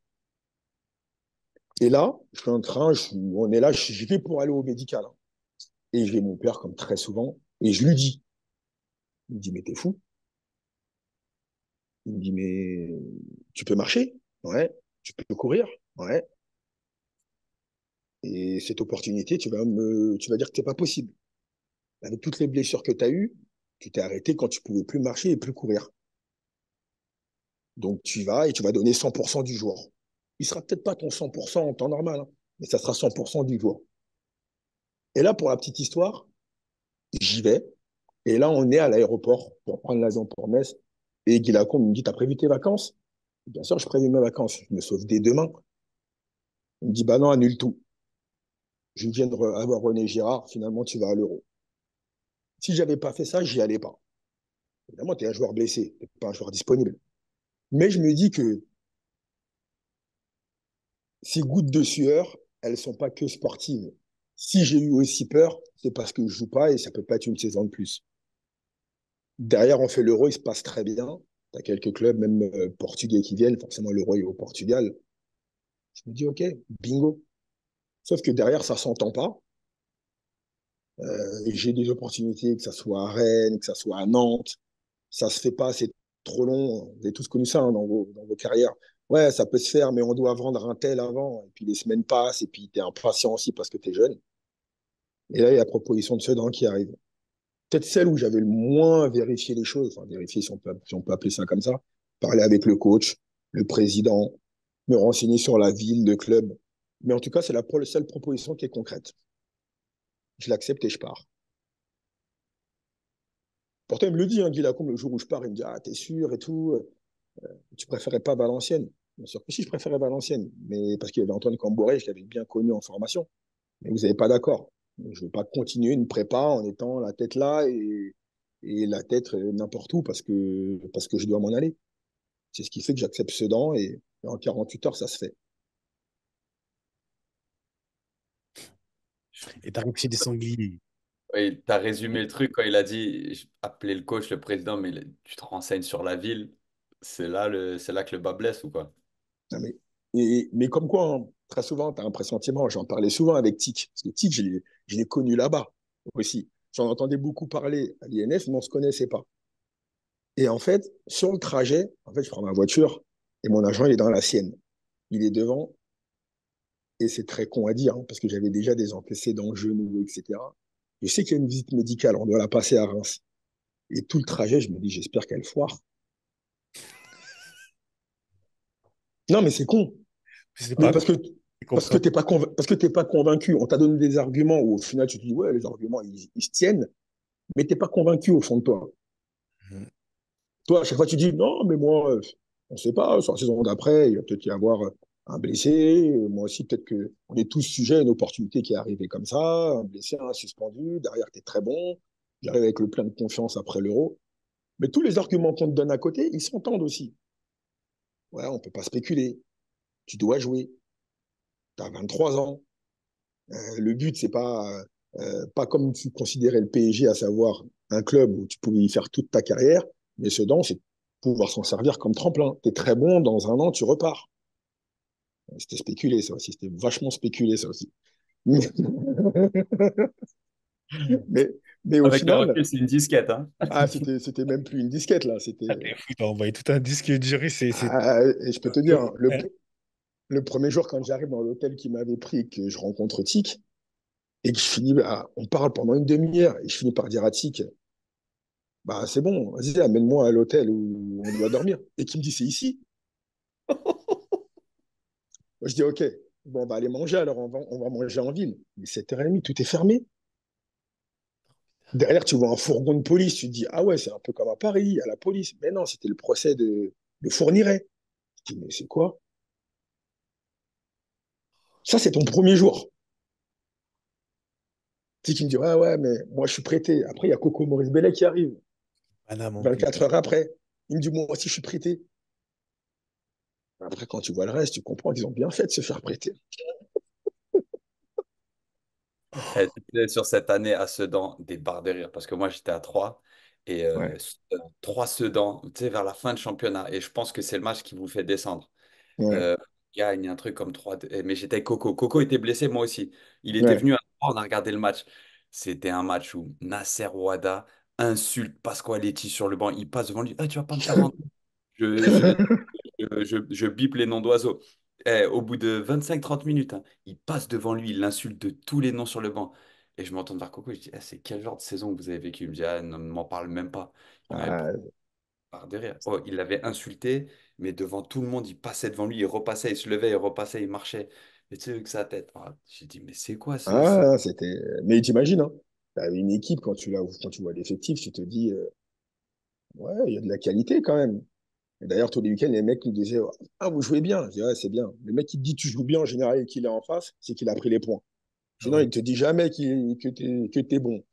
Et là, je suis en train, on est là, je vais pour aller au médical. Et je vais mon père comme très souvent et je lui dis, il me dit mais t'es fou? Il me dit mais tu peux marcher? Ouais. Tu peux courir? Ouais. Et cette opportunité, tu vas dire que c'est pas possible. Avec toutes les blessures que tu as eues, tu t'es arrêté quand tu pouvais plus marcher et plus courir. Donc tu vas et tu vas donner 100% du jour. Il sera peut-être pas ton 100% en temps normal, hein, mais ça sera 100% du jour. Et là, pour la petite histoire, j'y vais. Et là, on est à l'aéroport pour prendre l'avion pour Metz. Et Guy Lacombe me dit, t'as prévu tes vacances? Bien sûr, je prévu mes vacances. Je me sauve dès demain. Il me dit, bah non, annule tout. Je viens d'avoir René Girard. Finalement, tu vas à l'Euro. Si j'avais pas fait ça, j'y allais pas. Évidemment, tu es un joueur blessé, tu n'es pas un joueur disponible. Mais je me dis que ces gouttes de sueur, elles ne sont pas que sportives. Si j'ai eu aussi peur, c'est parce que je joue pas et ça peut pas être une saison de plus. Derrière, on fait l'Euro, il se passe très bien. Tu as quelques clubs, même portugais, qui viennent. Forcément, l'Euro est au Portugal. Je me dis, OK, bingo. Sauf que derrière, ça s'entend pas. J'ai des opportunités, que ça soit à Rennes, que ça soit à Nantes. Ça se fait pas, c'est trop long. Vous avez tous connu ça hein, dans vos carrières. Ouais, ça peut se faire, mais on doit vendre un tel avant. Et puis les semaines passent, et puis tu es impatient aussi parce que tu es jeune. Et là, il y a la proposition de Sedan qui arrive. Peut-être celle où j'avais le moins vérifié les choses, enfin vérifier si on peut appeler ça comme ça, parler avec le coach, le président, me renseigner sur la ville, le club. Mais en tout cas, c'est la seule proposition qui est concrète. Je l'accepte et je pars. Pourtant, il me le dit, hein, Guy Lacombe, le jour où je pars, il me dit, ah, t'es sûr et tout, tu préférais pas Valenciennes. Bien sûr que si, je préférais Valenciennes, mais parce qu'il y avait Antoine Camboré, je l'avais bien connu en formation. Mais vous n'avez pas d'accord. Je ne veux pas continuer une prépa en étant la tête là et la tête n'importe où parce que je dois m'en aller. C'est ce qui fait que j'accepte Sedan et en 48 heures, ça se fait. Et t'arrives chez des sangliers. Oui, tu as résumé le truc quand il a dit appeler le coach, le président, mais tu te renseignes sur la ville. C'est là que le bas blesse ou quoi? Non, mais comme quoi, hein, très souvent, tu as un pressentiment. J'en parlais souvent avec Tic, parce que Tic, je l'ai connu là-bas aussi. J'en entendais beaucoup parler à l'INF, mais on ne se connaissait pas. Et en fait, sur le trajet, en fait, je prends ma voiture et mon agent, il est dans la sienne. Il est devant, et c'est très con à dire, hein, parce que j'avais déjà des antécédents genoux, etc. Je sais qu'il y a une visite médicale, on doit la passer à Reims. Et tout le trajet, je me dis, j'espère qu'elle foire. Non, mais c'est con. C'est Mais pas con, c'est parce que compréhensible. t'es pas convaincu. On t'a donné des arguments où au final tu te dis ouais les arguments ils se tiennent, mais t'es pas convaincu au fond de toi. Mhm. Toi à chaque fois tu dis non mais moi on sait pas sur la saison d'après il va peut-être y avoir un blessé. Moi aussi peut-être que on est tous sujets à une opportunité qui est arrivée comme ça, un blessé, un suspendu. Derrière t'es très bon. J'arrive avec le plein de confiance après l'Euro. Mais tous les arguments qu'on te donne à côté ils s'entendent aussi. Ouais on peut pas spéculer. Tu dois jouer. T'as 23 ans. Le but, c'est pas comme tu considérais le PSG, à savoir un club où tu pouvais y faire toute ta carrière, mais Sedan, c'est pouvoir s'en servir comme tremplin. Tu es très bon, dans un an, tu repars. C'était spéculé, ça aussi. C'était vachement spéculé, ça aussi. Mais, mais, mais au Avec le final, recul, c'est une disquette, hein. c'était même plus une disquette, là. T'es fou, t'as envoyé tout un disque dur, c'est Et je peux te dire, hein, le premier jour, quand j'arrive dans l'hôtel qui m'avait pris et que je rencontre Tic, et que je finis, on parle pendant une demi-heure, et je finis par dire à Tic, bah, c'est bon, vas-y, amène-moi à l'hôtel où on doit dormir. Et qui me dit, c'est ici. Moi, je dis, OK, bon, on va aller manger, alors on va manger en ville. Mais 7h30, tout est fermé. Derrière, tu vois un fourgon de police, tu te dis, ah ouais, c'est un peu comme à Paris, à la police. Mais non, c'était le procès de Fourniret. Je dis, mais c'est quoi? Ça, c'est ton premier jour. Tu sais, qui me dit, ouais, ouais, mais moi, je suis prêté. Après, il y a Coco Maurice Bellet qui arrive, Paname en plus. 24 heures après. Il me dit, moi aussi, je suis prêté. Après, quand tu vois le reste, tu comprends qu'ils ont bien fait de se faire prêter. Sur cette année à Sedan, des barres de rire, parce que moi j'étais à 3 et Ouais, 3 Sedan, tu sais, vers la fin de championnat, et je pense que c'est le match qui vous fait descendre. ouais, Il gagne un truc comme 3 mais j'étais avec Coco. Coco était blessé, moi aussi. Il était ouais. venu à 3, on a regardé le match. C'était un match où Nasser Ouada insulte Pasqualetti sur le banc, il passe devant lui. Ah, tu vas pas me faire rentrer. Je, je, je bip les noms d'oiseaux. Au bout de 25-30 minutes, hein, il passe devant lui, il l'insulte de tous les noms sur le banc. Et je m'entends vers Coco, je dis, ah, c'est quel genre de saison que vous avez vécu? Il me dit, ah, non, ne m'en parle même pas. Il m'avait pris Ah, par derrière. Oh, il l'avait insulté, mais devant tout le monde, il passait devant lui, il repassait, il se levait, il repassait, il marchait. Et tu sais, avec sa tête. Ah, j'ai dit, mais c'est quoi ce... c'était. Mais t'imagines, hein, t'as une équipe, quand tu vois l'effectif, tu te dis, ouais, il y a de la qualité quand même. Et d'ailleurs, tous les week-ends, les mecs nous disaient, ah, vous jouez bien. Je dis, ouais, c'est bien. Le mec qui te dit, tu joues bien en général et qu'il est en face, c'est qu'il a pris les points. Ah Sinon, ouais. il te dit jamais que t'es bon.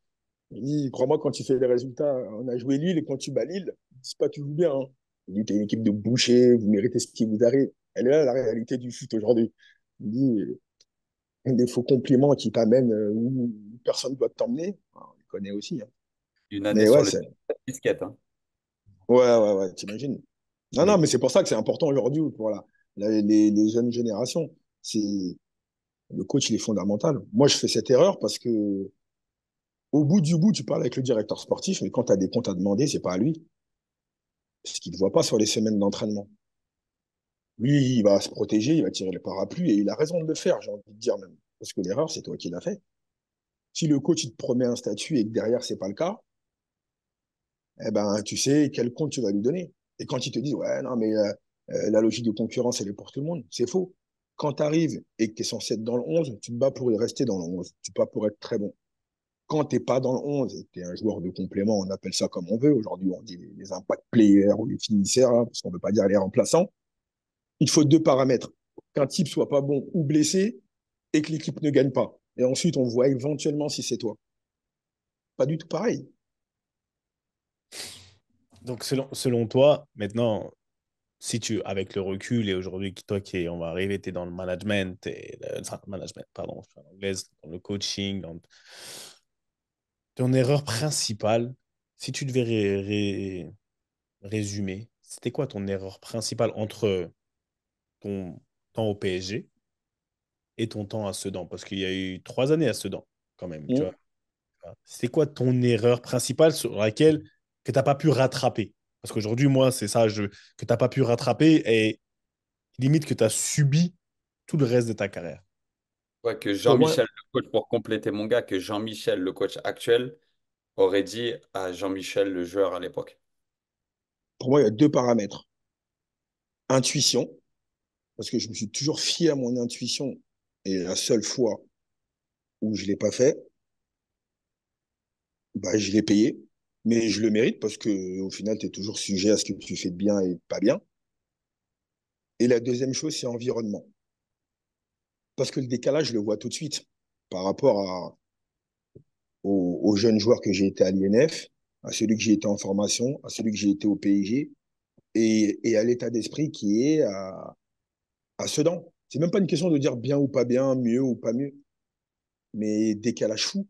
Il dit, crois-moi, quand tu fais les résultats, on a joué Lille et quand tu bats Lille, c'est pas que tu joues bien. Hein. Il dit, t'es une équipe de bouchers, vous méritez ce qui vous arrive. Elle est là, la réalité du foot aujourd'hui. Il dit, des faux compliments qui t'amènent où personne ne doit t'emmener. Alors, on les connaît aussi. Hein. Une année Mais ouais, sur le c'est... disquette. Hein. Ouais, t'imagines. Non, Mais mais c'est pour ça que c'est important aujourd'hui pour les jeunes générations. C'est, le coach, il est fondamental. Moi, je fais cette erreur parce que au bout du bout, tu parles avec le directeur sportif, mais quand tu as des comptes à demander, c'est pas à lui. Parce qu'il ne voit pas sur les semaines d'entraînement. Lui, il va se protéger, il va tirer le parapluie et il a raison de le faire, j'ai envie de dire même. Parce que l'erreur, c'est toi qui l'as fait. Si le coach, il te promet un statut et que derrière, c'est pas le cas, eh ben, tu sais quel compte tu vas lui donner. Et quand ils te disent, ouais, non, mais la logique de concurrence, elle est pour tout le monde, c'est faux. Quand tu arrives et que tu es censé être dans le 11, tu te bats pour y rester dans le 11. Tu te bats pour être très bon. Quand tu n'es pas dans le 11 et que tu es un joueur de complément, on appelle ça comme on veut. Aujourd'hui, on dit les impact players ou les finisseurs, hein, parce qu'on ne veut pas dire les remplaçants. Il faut deux paramètres. Qu'un type soit pas bon ou blessé et que l'équipe ne gagne pas. Et ensuite, on voit éventuellement si c'est toi. Pas du tout pareil. Donc, selon toi, maintenant, si tu, avec le recul et aujourd'hui, toi qui, on va arriver, tu es dans le management, enfin, management, pardon, je suis en anglaise, dans le coaching, dans ton erreur principale, si tu devais résumer, c'était quoi ton erreur principale entre ton temps au PSG et ton temps à Sedan? Parce qu'il y a eu 3 années à Sedan, quand même, tu vois. Mmh. C'est quoi ton erreur principale sur laquelle que tu n'as pas pu rattraper? Parce qu'aujourd'hui, moi, c'est ça, que tu n'as pas pu rattraper et limite que tu as subi tout le reste de ta carrière. ouais, que Pour moi, Jean-Michel, le coach, pour compléter mon gars, que Jean-Michel, le coach actuel, aurait dit à Jean-Michel, le joueur à l'époque. pour moi, il y a deux paramètres. Intuition, parce que je me suis toujours fié à mon intuition et la seule fois où je ne l'ai pas fait, bah, je l'ai payé. Mais je le mérite parce que au final, tu es toujours sujet à ce que tu fais de bien et de pas bien. Et la deuxième chose, c'est environnement. Parce que le décalage, je le vois tout de suite par rapport aux jeunes joueurs que j'ai été à l'INF, à celui que j'ai été en formation, à celui que j'ai été au PSG et à l'état d'esprit qui est à Sedan. C'est même pas une question de dire bien ou pas bien, mieux ou pas mieux, mais décalage fou.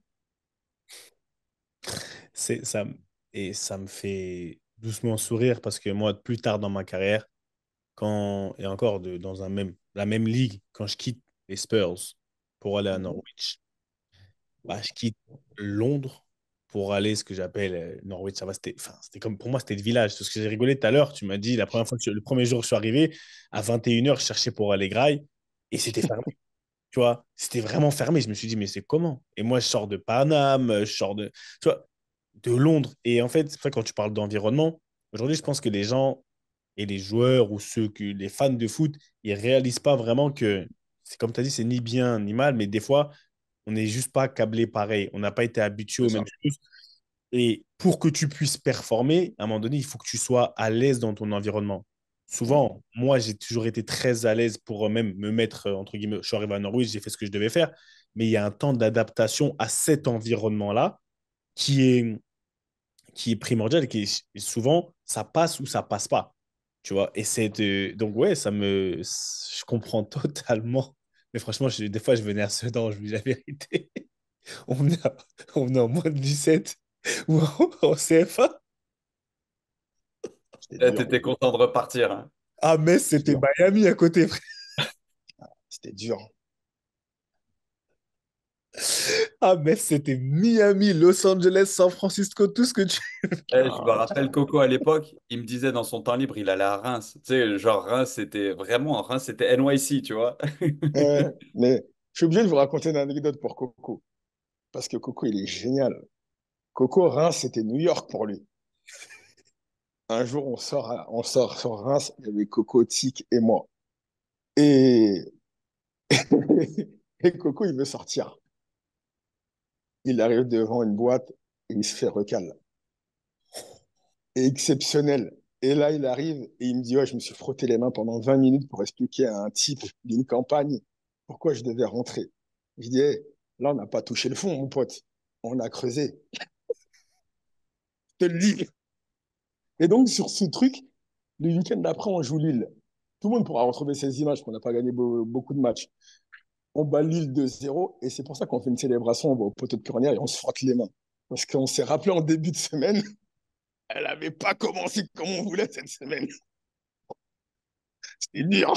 C'est, ça, et ça me fait doucement sourire parce que moi, plus tard dans ma carrière, et encore dans la même ligue, quand je quitte les Spurs pour aller à Mhm. Norwich, bah, je quitte Londres pour aller ce que j'appelle Norwich. Ça va, c'était comme pour moi, c'était le village. C'est ce que j'ai rigolé tout à l'heure. Tu m'as dit la première fois le premier jour que je suis arrivé, à 21h, je cherchais pour aller Graille et c'était fermé. Tu vois, c'était vraiment fermé. Je me suis dit, mais c'est comment? Et moi, je sors de Paname, je sors tu vois, de Londres. Et en fait, c'est vrai, quand tu parles d'environnement, aujourd'hui, je pense que les gens et les joueurs ou les fans de foot, ils réalisent pas vraiment que, c'est comme tu as dit, c'est ni bien ni mal, mais des fois, on n'est juste pas câblé pareil. On n'a pas été habitué C'est aux ça. mêmes choses. Et pour que tu puisses performer, à un moment donné, il faut que tu sois à l'aise dans ton environnement. Mhm. Souvent, moi, j'ai toujours été très à l'aise pour même me mettre, entre guillemets, je suis arrivé à Norwich, j'ai fait ce que je devais faire, mais il y a un temps d'adaptation à cet environnement-là qui est, qui est primordial et souvent, ça passe ou ça passe pas. Tu vois, et donc, ouais, je comprends totalement. Mais franchement, des fois, je venais à Sedan, je vous dis la vérité. On venait, on venait en moins de 17 ou en CFA. C'était Eh, dur. t'étais content de repartir. Hein. Ah, mais C'était c'était dur. Miami à côté, frère. C'était dur. Ah, mais c'était Miami, Los Angeles, San Francisco, tout ce que tu. Eh, je me rappelle Coco à l'époque, il me disait dans son temps libre, il allait à Reims. Tu sais, genre Reims, c'était vraiment, Reims, c'était NYC, tu vois. Mais je suis obligé de vous raconter une anecdote pour Coco. Parce que Coco, il est génial. Coco, Reims, c'était New York pour lui. Un jour, on sort sur Reims, il y avait Coco, Tic et moi. Et, et Coco, il veut sortir. Il arrive devant une boîte et il se fait recal. Et exceptionnel. Et là, il arrive et il me dit, ouais, je me suis frotté les mains pendant 20 minutes pour expliquer à un type d'une campagne pourquoi je devais rentrer. Je dis, hey, là, on n'a pas touché le fond, mon pote. On a creusé. te le dis. Et donc, sur ce truc, le week-end d'après, on joue Lille. Tout le monde pourra retrouver ces images, qu'on n'a pas gagné beaucoup de matchs. On bat Lille 2-0, et c'est pour ça qu'on fait une célébration, on va au poteau de corner et on se frotte les mains. Parce qu'on s'est rappelé en début de semaine, elle n'avait pas commencé comme on voulait cette semaine. C'est dur.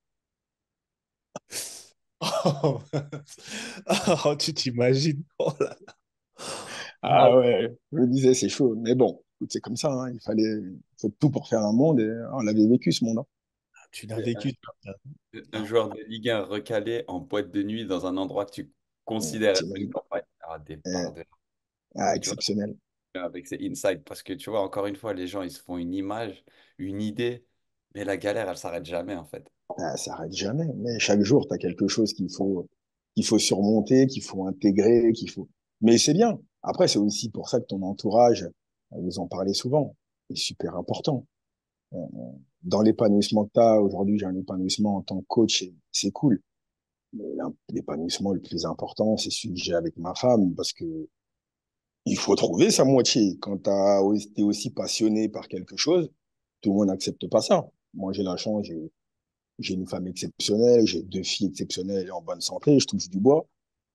Oh, oh, tu t'imagines? Oh là là. Ah, Ah ouais, je me disais, c'est chaud. Mais bon, écoute, c'est comme ça, hein. Faut tout pour faire un monde, et on l'avait vécu ce monde-là. tu l'as vécu. Un joueur de Ligue 1 recalé en boîte de nuit dans un endroit que tu considères être une T'imagines? campagne. Ah, des Eh, parts de... ah, Tu vois, exceptionnel. avec ces insights. Parce que tu vois, encore une fois, les gens, ils se font une image, une idée, mais la galère, elle s'arrête jamais, en fait. Ah, ça arrête jamais. Mais chaque jour, tu as quelque chose qu'il faut surmonter, qu'il faut intégrer, qu'il faut. Mais c'est bien. Après, c'est aussi pour ça que ton entourage, vous en parlez souvent, est super important. Euh, Dans l'épanouissement que tu as, aujourd'hui, j'ai un épanouissement en tant que coach, et c'est cool. Mais l'épanouissement le plus important, c'est celui que j'ai avec ma femme, parce que il faut trouver sa moitié. Quand tu es aussi passionné par quelque chose, tout le monde n'accepte pas ça. Moi, j'ai la chance, j'ai une femme exceptionnelle, j'ai deux filles exceptionnelles et en bonne santé, je touche du bois.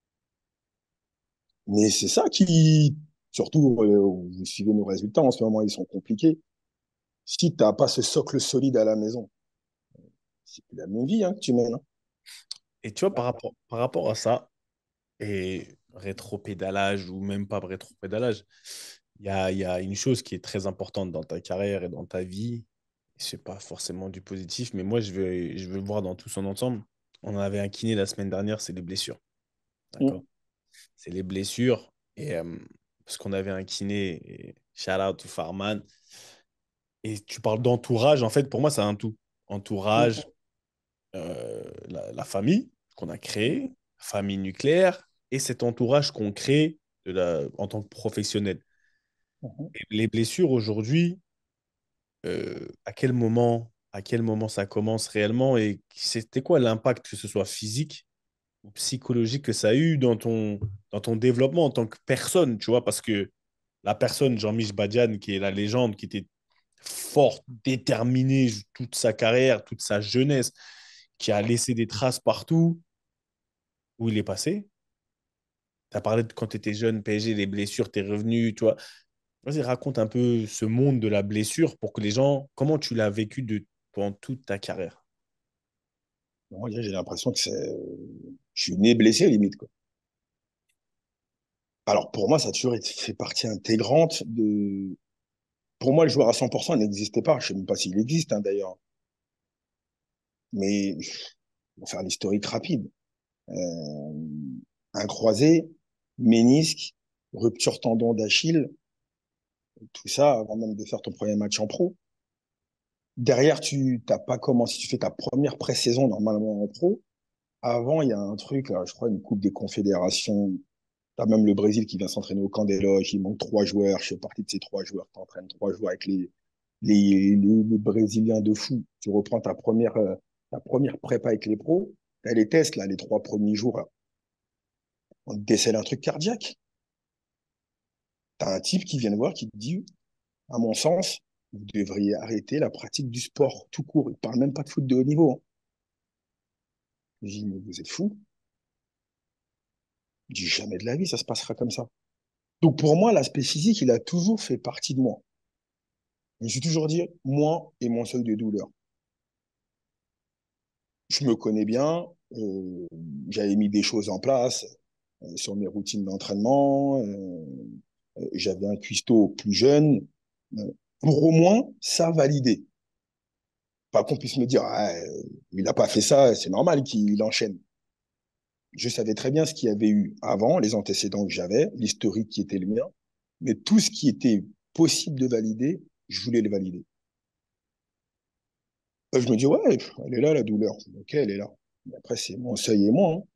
Mais c'est ça qui, surtout, vous suivez nos résultats en ce moment, ils sont compliqués. Si tu n'as pas ce socle solide à la maison, c'est plus la même vie hein, que tu mènes, hein. Et tu vois, par rapport à ça, et rétropédalage ou même pas rétropédalage, il y a une chose qui est très importante dans ta carrière et dans ta vie. C'est pas forcément du positif, mais moi, je veux le voir dans tout son ensemble. On en avait un kiné la semaine dernière, c'est les blessures. D'accord? Mm. C'est les blessures. Et parce qu'on avait un kiné, et shout out to Farman. Et tu parles d'entourage, en fait, pour moi, c'est un tout. Entourage, Mm. la famille qu'on a créée, la famille nucléaire, et cet entourage qu'on crée en tant que professionnel. Mhm. Et les blessures aujourd'hui, à quel moment ça commence réellement et c'était quoi l'impact, que ce soit physique ou psychologique, que ça a eu dans ton développement en tant que personne, tu vois, parce que la personne, Jean-Michel Badiane, qui est la légende, qui était forte, déterminée toute sa carrière, toute sa jeunesse, qui a laissé des traces partout, où il est passé. Tu as parlé de quand tu étais jeune, PSG, les blessures, tes revenus, tu vois. Vas-y, raconte un peu ce monde de la blessure pour que les gens, comment tu l'as vécu pendant toute ta carrière. Moi, j'ai l'impression que je suis né blessé, limite, quoi. Alors, pour moi, ça a toujours fait partie intégrante de. Pour moi, le joueur à 100% n'existait pas. Je sais même pas s'il existe, hein, d'ailleurs. Mais, on va faire l'historique rapide. Euh, un croisé, ménisque, rupture tendon d'Achille, tout ça avant même de faire ton premier match en pro. Derrière, tu t'as pas commencé, tu fais ta première pré-saison normalement en pro. Avant, il y a un truc, là, je crois, une Coupe des Confédérations. T'as même le Brésil qui vient s'entraîner au camp des loges. Il manque trois joueurs. Je fais partie de ces trois joueurs. Tu entraînes trois joueurs avec les Brésiliens de fou. Tu reprends ta première prépa avec les pros. T'as les tests, là, les 3 premiers jours. Là. On te décèle un truc cardiaque. T'as un type qui vient te voir qui te dit, à mon sens, vous devriez arrêter la pratique du sport tout court. Il ne parle même pas de foot de haut niveau, hein. Je dis, mais vous êtes fou. Je dis, jamais de la vie, ça se passera comme ça. Donc pour moi, l'aspect physique, il a toujours fait partie de moi. Je me suis toujours dit, moi et mon seuil de douleur. Je me connais bien, j'avais mis des choses en place sur mes routines d'entraînement, j'avais un cuistot plus jeune, pour au moins ça valider. Pas qu'on puisse me dire, ah, il n'a pas fait ça, c'est normal qu'il enchaîne. Je savais très bien ce qu'il y avait eu avant, les antécédents que j'avais, l'historique qui était le mien, mais tout ce qui était possible de valider, je voulais le valider. Je me dis, ouais, elle est là, la douleur. Ok, elle est là. Mais après, c'est mon seuil et moi, hein.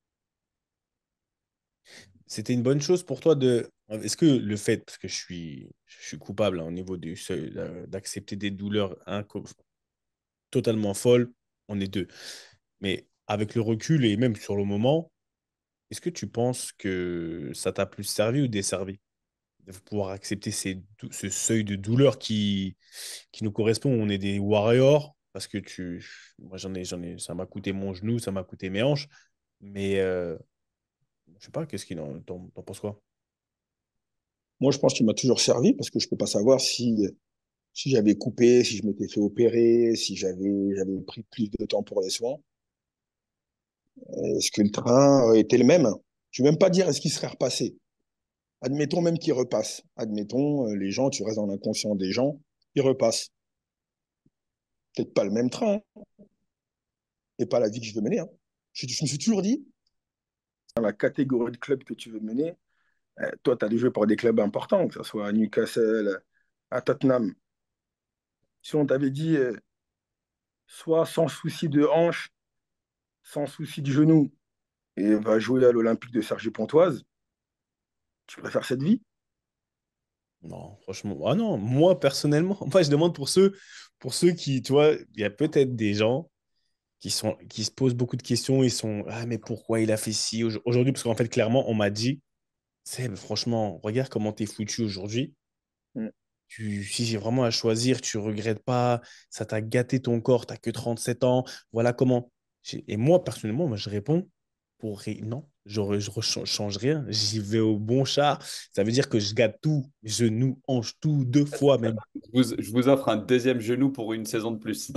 C'était une bonne chose pour toi de. Est-ce que le fait, parce que je suis coupable hein, au niveau du seuil, d'accepter des douleurs totalement folles, on est deux. Mais avec le recul et même sur le moment, est-ce que tu penses que ça t'a plus servi ou desservi? de pouvoir accepter ce seuil de douleur qui nous correspond. On est des warriors parce que moi, ça m'a coûté mon genou, ça m'a coûté mes hanches. Mais je sais pas, t'en penses quoi? Moi, je pense qu'il m'a toujours servi parce que je peux pas savoir si j'avais coupé, si je m'étais fait opérer, si j'avais pris plus de temps pour les soins. Est-ce que le train était le même? Je ne vais même pas dire est-ce qu'il serait repassé. Admettons même qu'il repasse. Admettons, les gens, tu restes dans l'inconscient des gens, ils repassent. Peut-être pas le même train, hein, et pas la vie que je veux mener, hein. Je me suis toujours dit, dans la catégorie de club que tu veux mener, toi, tu as joué pour des clubs importants, que ce soit à Newcastle, à Tottenham. Si on t'avait dit, soit sans souci de hanche, sans souci de genou, et va jouer à l'Olympique de Cergy-Pontoise, tu préfères cette vie? Non, franchement. Ah non, moi, personnellement, moi, je demande pour ceux qui, tu vois, il y a peut-être des gens qui se posent beaucoup de questions. Ils sont, ah, mais pourquoi il a fait ci aujourd'hui? Parce qu'en fait, clairement, on m'a dit, Seb, franchement, regarde comment t'es foutu aujourd'hui. Mm. Si j'ai vraiment à choisir, tu regrettes pas, ça t'a gâté ton corps, t'as que 37 ans, voilà comment. Et moi, personnellement, moi, je réponds non, change rien, j'y vais au bon char. Ça veut dire que je gâte tout, genoux, hanches, tout, deux fois même. Je vous offre un deuxième genou pour une saison de plus.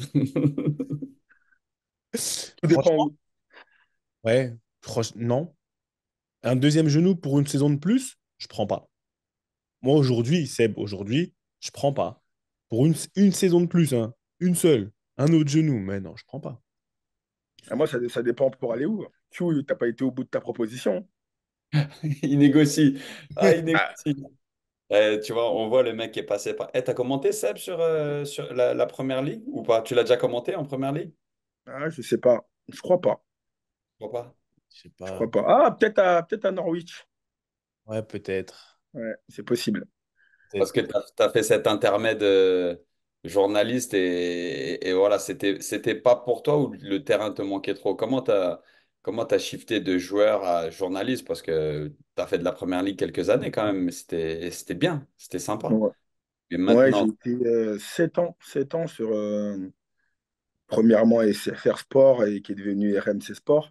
Tout dépend Franchement, où. ouais, non. Un deuxième genou pour une saison de plus, je prends pas. Moi, aujourd'hui, Seb, aujourd'hui, je prends pas. Pour une saison de plus, hein, une seule, un autre genou, mais non, je prends pas. Ah, moi, ça dépend pour aller où. Tu n'as pas été au bout de ta proposition. Il négocie. Ah, il Ah, négocie. Tu vois, on voit le mec qui est passé par. T'as commenté, Seb, sur la première ligue ou pas? Tu l'as déjà commenté en première ligue? je sais pas. Je crois pas. Je crois pas. Je sais Je pas. crois pas. Ah, peut-être à Norwich. Ouais, peut-être. Ouais, c'est possible. Parce que Peut-être. tu as fait cet intermède journaliste et voilà, c'était pas pour toi ou le terrain te manquait trop? Comment t'as shifté de joueur à journaliste? Parce que tu as fait de la première ligue quelques années quand même, mais c'était bien, c'était sympa. Ouais, Et ouais, j'ai maintenant, été 7 ans sur, premièrement, SFR Sport et qui est devenu RMC Sport.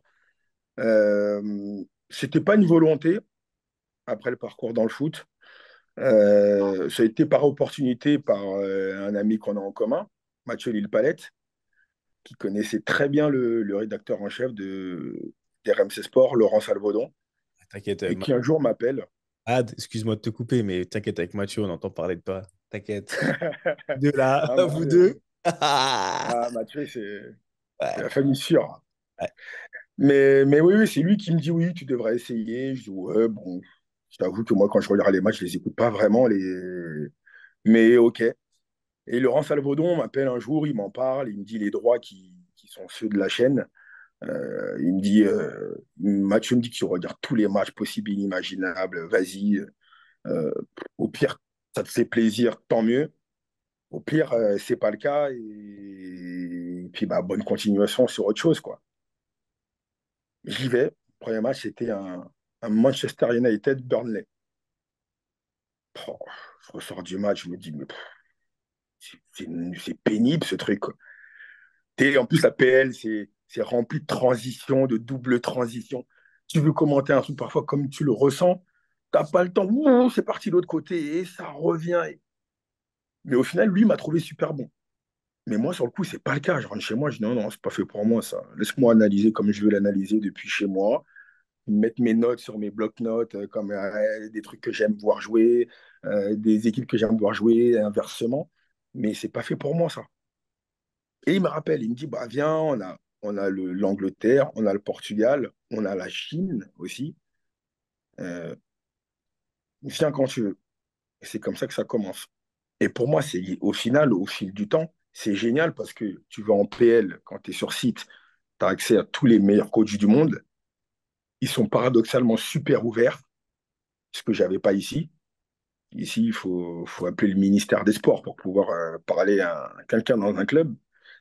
C'était pas une volonté après le parcours dans le foot. Ça a été par opportunité par un ami qu'on a en commun, Mathieu Lille-Palette, qui connaissait très bien le rédacteur en chef d'RMC Sport, Laurent Salvaudon, T'inquiète. et qui un jour m'appelle. Excuse-moi de te couper, mais t'inquiète, avec Mathieu, on entend parler de toi. T'inquiète. De là, Ah, vous Mathieu, deux. Mathieu, c'est Ouais, la famille sûre. ouais. Mais oui, oui, c'est lui qui me dit oui, tu devrais essayer. Je dis ouais, bon, je t'avoue que moi, quand je regarde les matchs, je les écoute pas vraiment. Mais ok. Et Laurent Salvaudon m'appelle un jour, il m'en parle, il me dit les droits qui sont ceux de la chaîne. Il me dit, Mathieu me dit que tu regardes tous les matchs possibles et inimaginables, vas-y. Euh, Au pire, ça te fait plaisir, tant mieux. Au pire, c'est pas le cas. Et puis, bah, bonne continuation sur autre chose, quoi. J'y vais. Le premier match, c'était un Manchester United-Burnley. Oh, je ressors du match, je me dis, mais c'est pénible ce truc, quoi. En plus, la PL, c'est rempli de transitions, de double transitions. Tu veux commenter un truc parfois comme tu le ressens, t'as pas le temps. Ouh, c'est parti de l'autre côté et ça revient. Mais au final, lui m'a trouvé super bon. Mais moi, sur le coup, c'est pas le cas. Je rentre chez moi, je dis non, non, c'est pas fait pour moi ça. Laisse-moi analyser comme je veux l'analyser depuis chez moi, mettre mes notes sur mes blocs-notes, comme des trucs que j'aime voir jouer, des équipes que j'aime voir jouer, inversement. Mais c'est pas fait pour moi ça. Et il me rappelle, il me dit, bah viens, on a l'Angleterre, on a le Portugal, on a la Chine aussi. Euh, Viens quand tu veux. Et c'est comme ça que ça commence. Et pour moi, c'est au final, au fil du temps, c'est génial parce que tu vas en PL, quand tu es sur site, tu as accès à tous les meilleurs coachs du monde. Ils sont paradoxalement super ouverts, ce que j'avais pas ici. Ici, il faut appeler le ministère des Sports pour pouvoir parler à quelqu'un dans un club.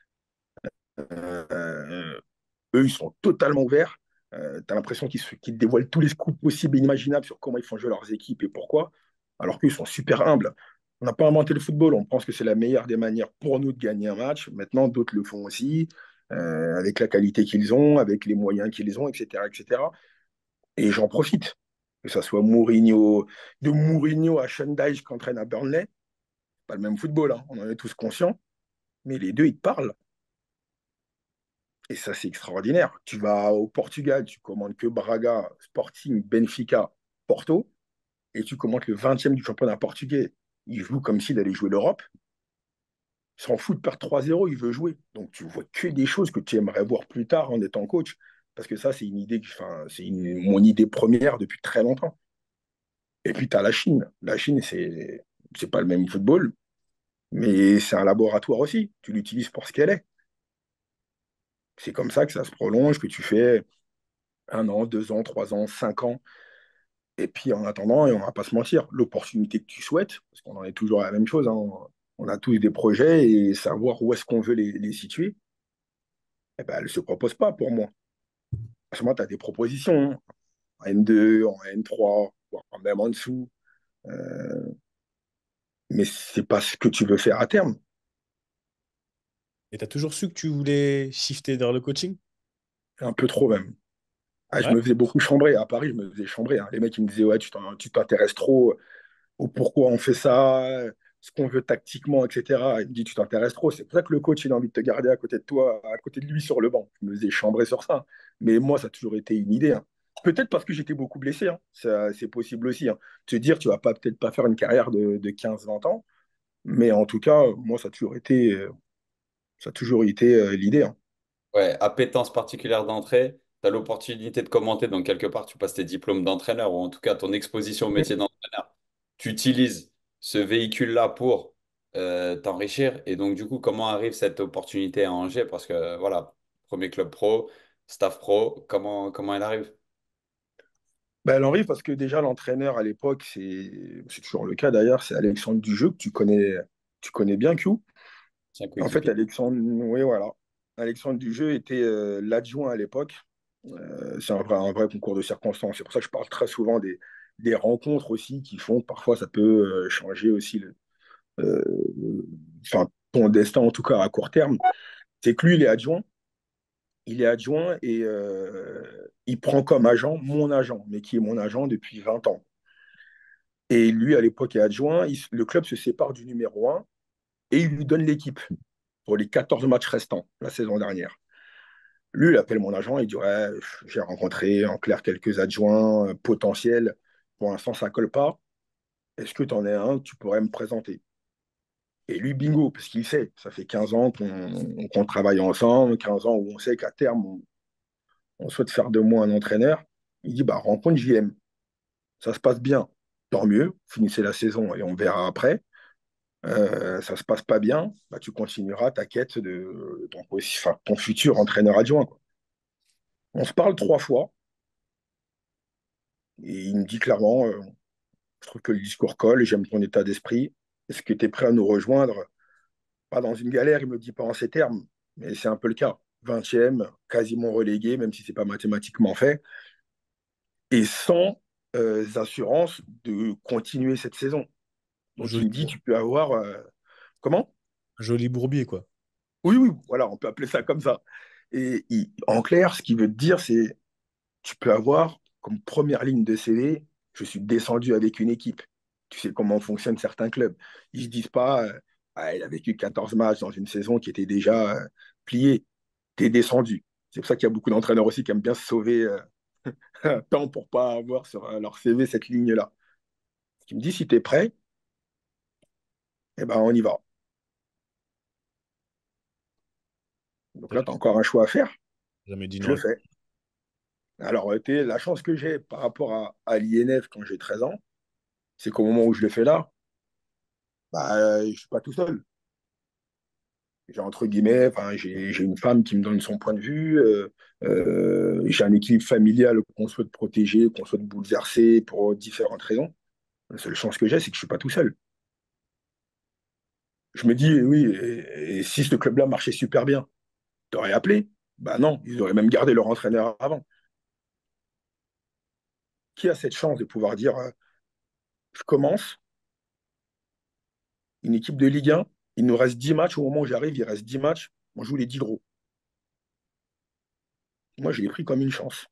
Euh, Eux, ils sont totalement ouverts. Tu as l'impression qu'ils te dévoilent tous les scoops possibles et imaginables sur comment ils font jouer leurs équipes et pourquoi. Alors qu'ils sont super humbles. On n'a pas inventé le football, on pense que c'est la meilleure des manières pour nous de gagner un match. Maintenant, d'autres le font aussi, avec la qualité qu'ils ont, avec les moyens qu'ils ont, etc., etc. Et j'en profite. Que ce soit Mourinho, de Mourinho à Sean Dyche qui entraîne à Burnley, pas le même football, hein, on en est tous conscients, mais les deux, ils te parlent. Et ça, c'est extraordinaire. Tu vas au Portugal, tu commandes que Braga, Sporting, Benfica, Porto, et tu commandes le 20e du championnat portugais. Il joue comme s'il allait jouer l'Europe. Il s'en fout de perdre 3-0, il veut jouer. Donc tu vois que des choses que tu aimerais voir plus tard en étant coach. Parce que ça, c'est une idée, enfin, mon idée première depuis très longtemps. Et puis tu as la Chine. La Chine, c'est pas le même football, mais c'est un laboratoire aussi. Tu l'utilises pour ce qu'elle est. C'est comme ça que ça se prolonge, que tu fais 1 an, 2 ans, 3 ans, 5 ans. Et puis en attendant, et on va pas se mentir, l'opportunité que tu souhaites, parce qu'on en est toujours à la même chose, hein, on a tous des projets et savoir où est-ce qu'on veut les situer, eh ben, elle ne se propose pas pour moi. À ce moment, tu as des propositions, hein, en N2, en N3, voire même en dessous, euh, mais c'est pas ce que tu veux faire à terme. Et tu as toujours su que tu voulais shifter vers le coaching? Un peu trop même. Ah, je Ouais. me faisais beaucoup chambrer. À Paris, je me faisais chambrer, hein. Les mecs, ils me disaient, ouais, tu t'intéresses trop au pourquoi on fait ça, ce qu'on veut tactiquement, etc. Il me dit, tu t'intéresses trop. C'est pour ça que le coach, il a envie de te garder à côté de toi, à côté de lui sur le banc. Je me faisais chambrer sur ça. Mais moi, ça a toujours été une idée, hein. Peut-être parce que j'étais beaucoup blessé, hein. C'est possible aussi, hein. Te dire, tu vas pas peut-être pas faire une carrière de 15-20 ans. Mais en tout cas, moi, ça a toujours été l'idée, hein. Ouais, appétence particulière d'entrée, tu as l'opportunité de commenter, donc quelque part, tu passes tes diplômes d'entraîneur, ou en tout cas ton exposition au métier d'entraîneur. Tu utilises ce véhicule-là pour t'enrichir. Et donc, du coup, comment arrive cette opportunité à Angers? Parce que, voilà, premier club pro, staff pro, comment elle arrive? Ben, elle arrive parce que déjà, l'entraîneur à l'époque, c'est toujours le cas d'ailleurs, c'est Alexandre Dujeu, que tu connais bien, Q. C'est un En fait, coéquipier. Alexandre, oui, voilà. Alexandre Dujeu était l'adjoint à l'époque. C'est un vrai concours de circonstances. C'est pour ça que je parle très souvent des rencontres aussi qui font que parfois ça peut changer aussi euh, enfin, ton destin, en tout cas à court terme. C'est que lui, il est adjoint. Il est adjoint et il prend comme agent mon agent, mais qui est mon agent depuis 20 ans. Et lui, à l'époque, est adjoint. Le club se sépare du numéro un et il lui donne l'équipe pour les 14 matchs restants la saison dernière. Lui, il appelle mon agent, il dit ouais, j'ai rencontré en clair quelques adjoints potentiels. Pour l'instant, ça ne colle pas. Est-ce que tu en es un que tu pourrais me présenter? Et lui, bingo, parce qu'il sait, ça fait 15 ans qu'on travaille ensemble, 15 ans où on sait qu'à terme, on souhaite faire de moi un entraîneur. Il dit bah, rencontre JM. Ça se passe bien, tant mieux. Finissez la saison et on verra après. Ça se passe pas bien, bah, tu continueras ta quête de ton futur entraîneur adjoint, quoi. On se parle 3 fois et il me dit clairement, je trouve que le discours colle, j'aime ton état d'esprit. Est-ce que tu es prêt à nous rejoindre? Pas dans une galère, il me le dit pas en ces termes, mais c'est un peu le cas. 20e, quasiment relégué, même si c'est pas mathématiquement fait, et sans assurance de continuer cette saison. Donc il Joli, me dit, tu peux avoir... comment? joli bourbier, quoi. Oui, oui, voilà, on peut appeler ça comme ça. Et en clair, ce qu'il veut te dire, c'est tu peux avoir comme première ligne de CV, je suis descendu avec une équipe. Tu sais comment fonctionnent certains clubs. Ils ne se disent pas, ah, il a vécu 14 matchs dans une saison qui était déjà pliée. Tu es descendu. C'est pour ça qu'il y a beaucoup d'entraîneurs aussi qui aiment bien se sauver un temps pour pas avoir sur leur CV cette ligne-là. Tu me dis, si tu es prêt, eh ben, on y va. Donc T'as là, tu as encore un choix à faire. jamais dit Je le non. fais. Alors, la chance que j'ai par rapport à l'INF quand j'ai 13 ans, c'est qu'au moment où je le fais là, bah, je ne suis pas tout seul. J'ai entre guillemets, enfin, j'ai une femme qui me donne son point de vue, j'ai un équilibre familial qu'on souhaite protéger, qu'on souhaite bouleverser pour différentes raisons. La seule chance que j'ai, c'est que je ne suis pas tout seul. Je me dis, oui, et si ce club-là marchait super bien, t'aurais appelé? Bah non, ils auraient même gardé leur entraîneur avant. Qui a cette chance de pouvoir dire, je commence, Une équipe de Ligue 1, il nous reste 10 matchs. Au moment où j'arrive, il reste 10 matchs. On joue les 10 gros. Moi, je l'ai pris comme une chance.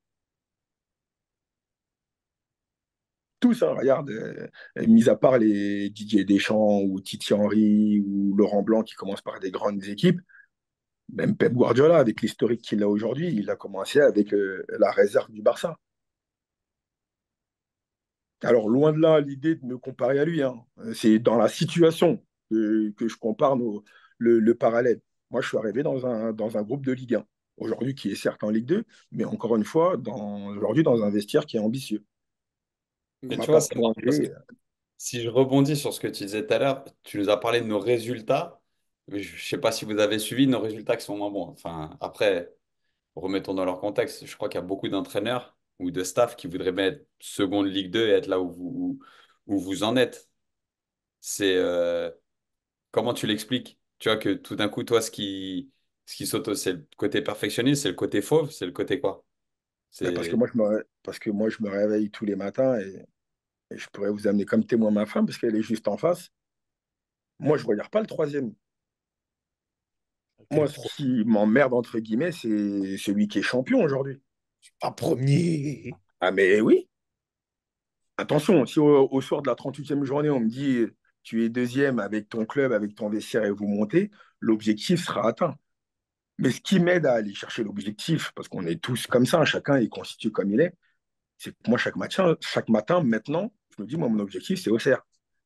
Tous, hein, regarde, mis à part les Didier Deschamps ou Titi Henry ou Laurent Blanc qui commencent par des grandes équipes, même Pep Guardiola, avec l'historique qu'il a aujourd'hui, il a commencé avec la réserve du Barça. Alors, loin de là, l'idée de me comparer à lui, hein. C'est dans la situation que je compare le parallèle. Moi, je suis arrivé dans un groupe de Ligue 1, aujourd'hui qui est certes en Ligue 2, mais encore une fois, aujourd'hui dans un vestiaire qui est ambitieux. On Mais m'a tu vois, pas c'est marrant parce que plongé. si je rebondis sur ce que tu disais tout à l'heure, tu nous as parlé de nos résultats. Mais je ne sais pas si vous avez suivi nos résultats qui sont moins bons. Enfin, après, remettons dans leur contexte. Je crois qu'il y a beaucoup d'entraîneurs ou de staff qui voudraient mettre seconde Ligue 2 et être là où vous en êtes. C'est comment tu l'expliques? Tu vois que tout d'un coup, toi, ce qui saute, c'est le côté perfectionniste, c'est le côté fauve, c'est le côté quoi? Mais C'est parce que moi, je me réveille tous les matins et je pourrais vous amener comme témoin ma femme parce qu'elle est juste en face. Moi, je ne regarde pas le troisième. Quel Moi, ce pro. qui m'emmerde, entre guillemets, c'est celui qui est champion aujourd'hui. Pas premier. Ah, mais oui, attention, si au soir de la 38e journée, on me dit tu es deuxième avec ton club, avec ton vestiaire et vous montez, l'objectif sera atteint. Mais ce qui m'aide à aller chercher l'objectif, parce qu'on est tous comme ça, chacun est constitué comme il est, c'est que moi, chaque matin, maintenant, je me dis, moi, mon objectif, c'est Auxerre.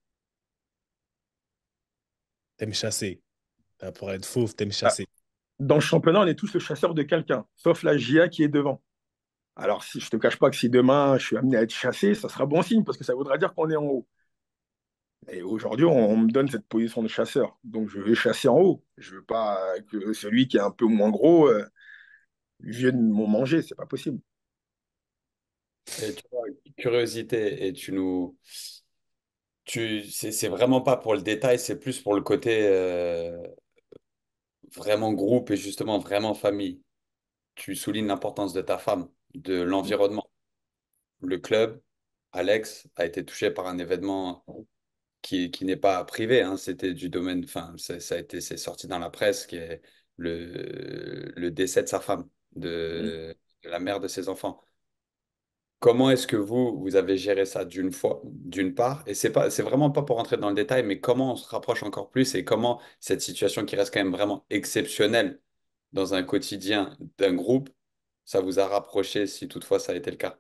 T'aimes chasser. Pour être fauve, t'aimes Ah, chasser. dans le championnat, on est tous le chasseur de quelqu'un, sauf la GIA qui est devant. Alors, si je te cache pas que si demain je suis amené à être chassé, ça sera bon signe parce que ça voudra dire qu'on est en haut. Et aujourd'hui, on me donne cette position de chasseur. Donc, je vais chasser en haut. Je veux pas que celui qui est un peu moins gros vienne m'en manger. C'est pas possible. et tu vois, curiosité et c'est vraiment pas pour le détail, c'est plus pour le côté vraiment groupe et justement vraiment famille. Tu soulignes l'importance de ta femme, de l'environnement. Le club, Alex, a été touché par un événement qui n'est pas privé, hein, c'était du domaine, enfin, ça a été, c'est sorti dans la presse, qui est le décès de sa femme, de la mère de ses enfants. Comment est-ce que vous avez géré ça d'une part, et c'est vraiment pas pour rentrer dans le détail, mais comment on se rapproche encore plus et comment cette situation qui reste quand même vraiment exceptionnelle dans un quotidien d'un groupe, ça vous a rapproché si toutefois ça a été le cas?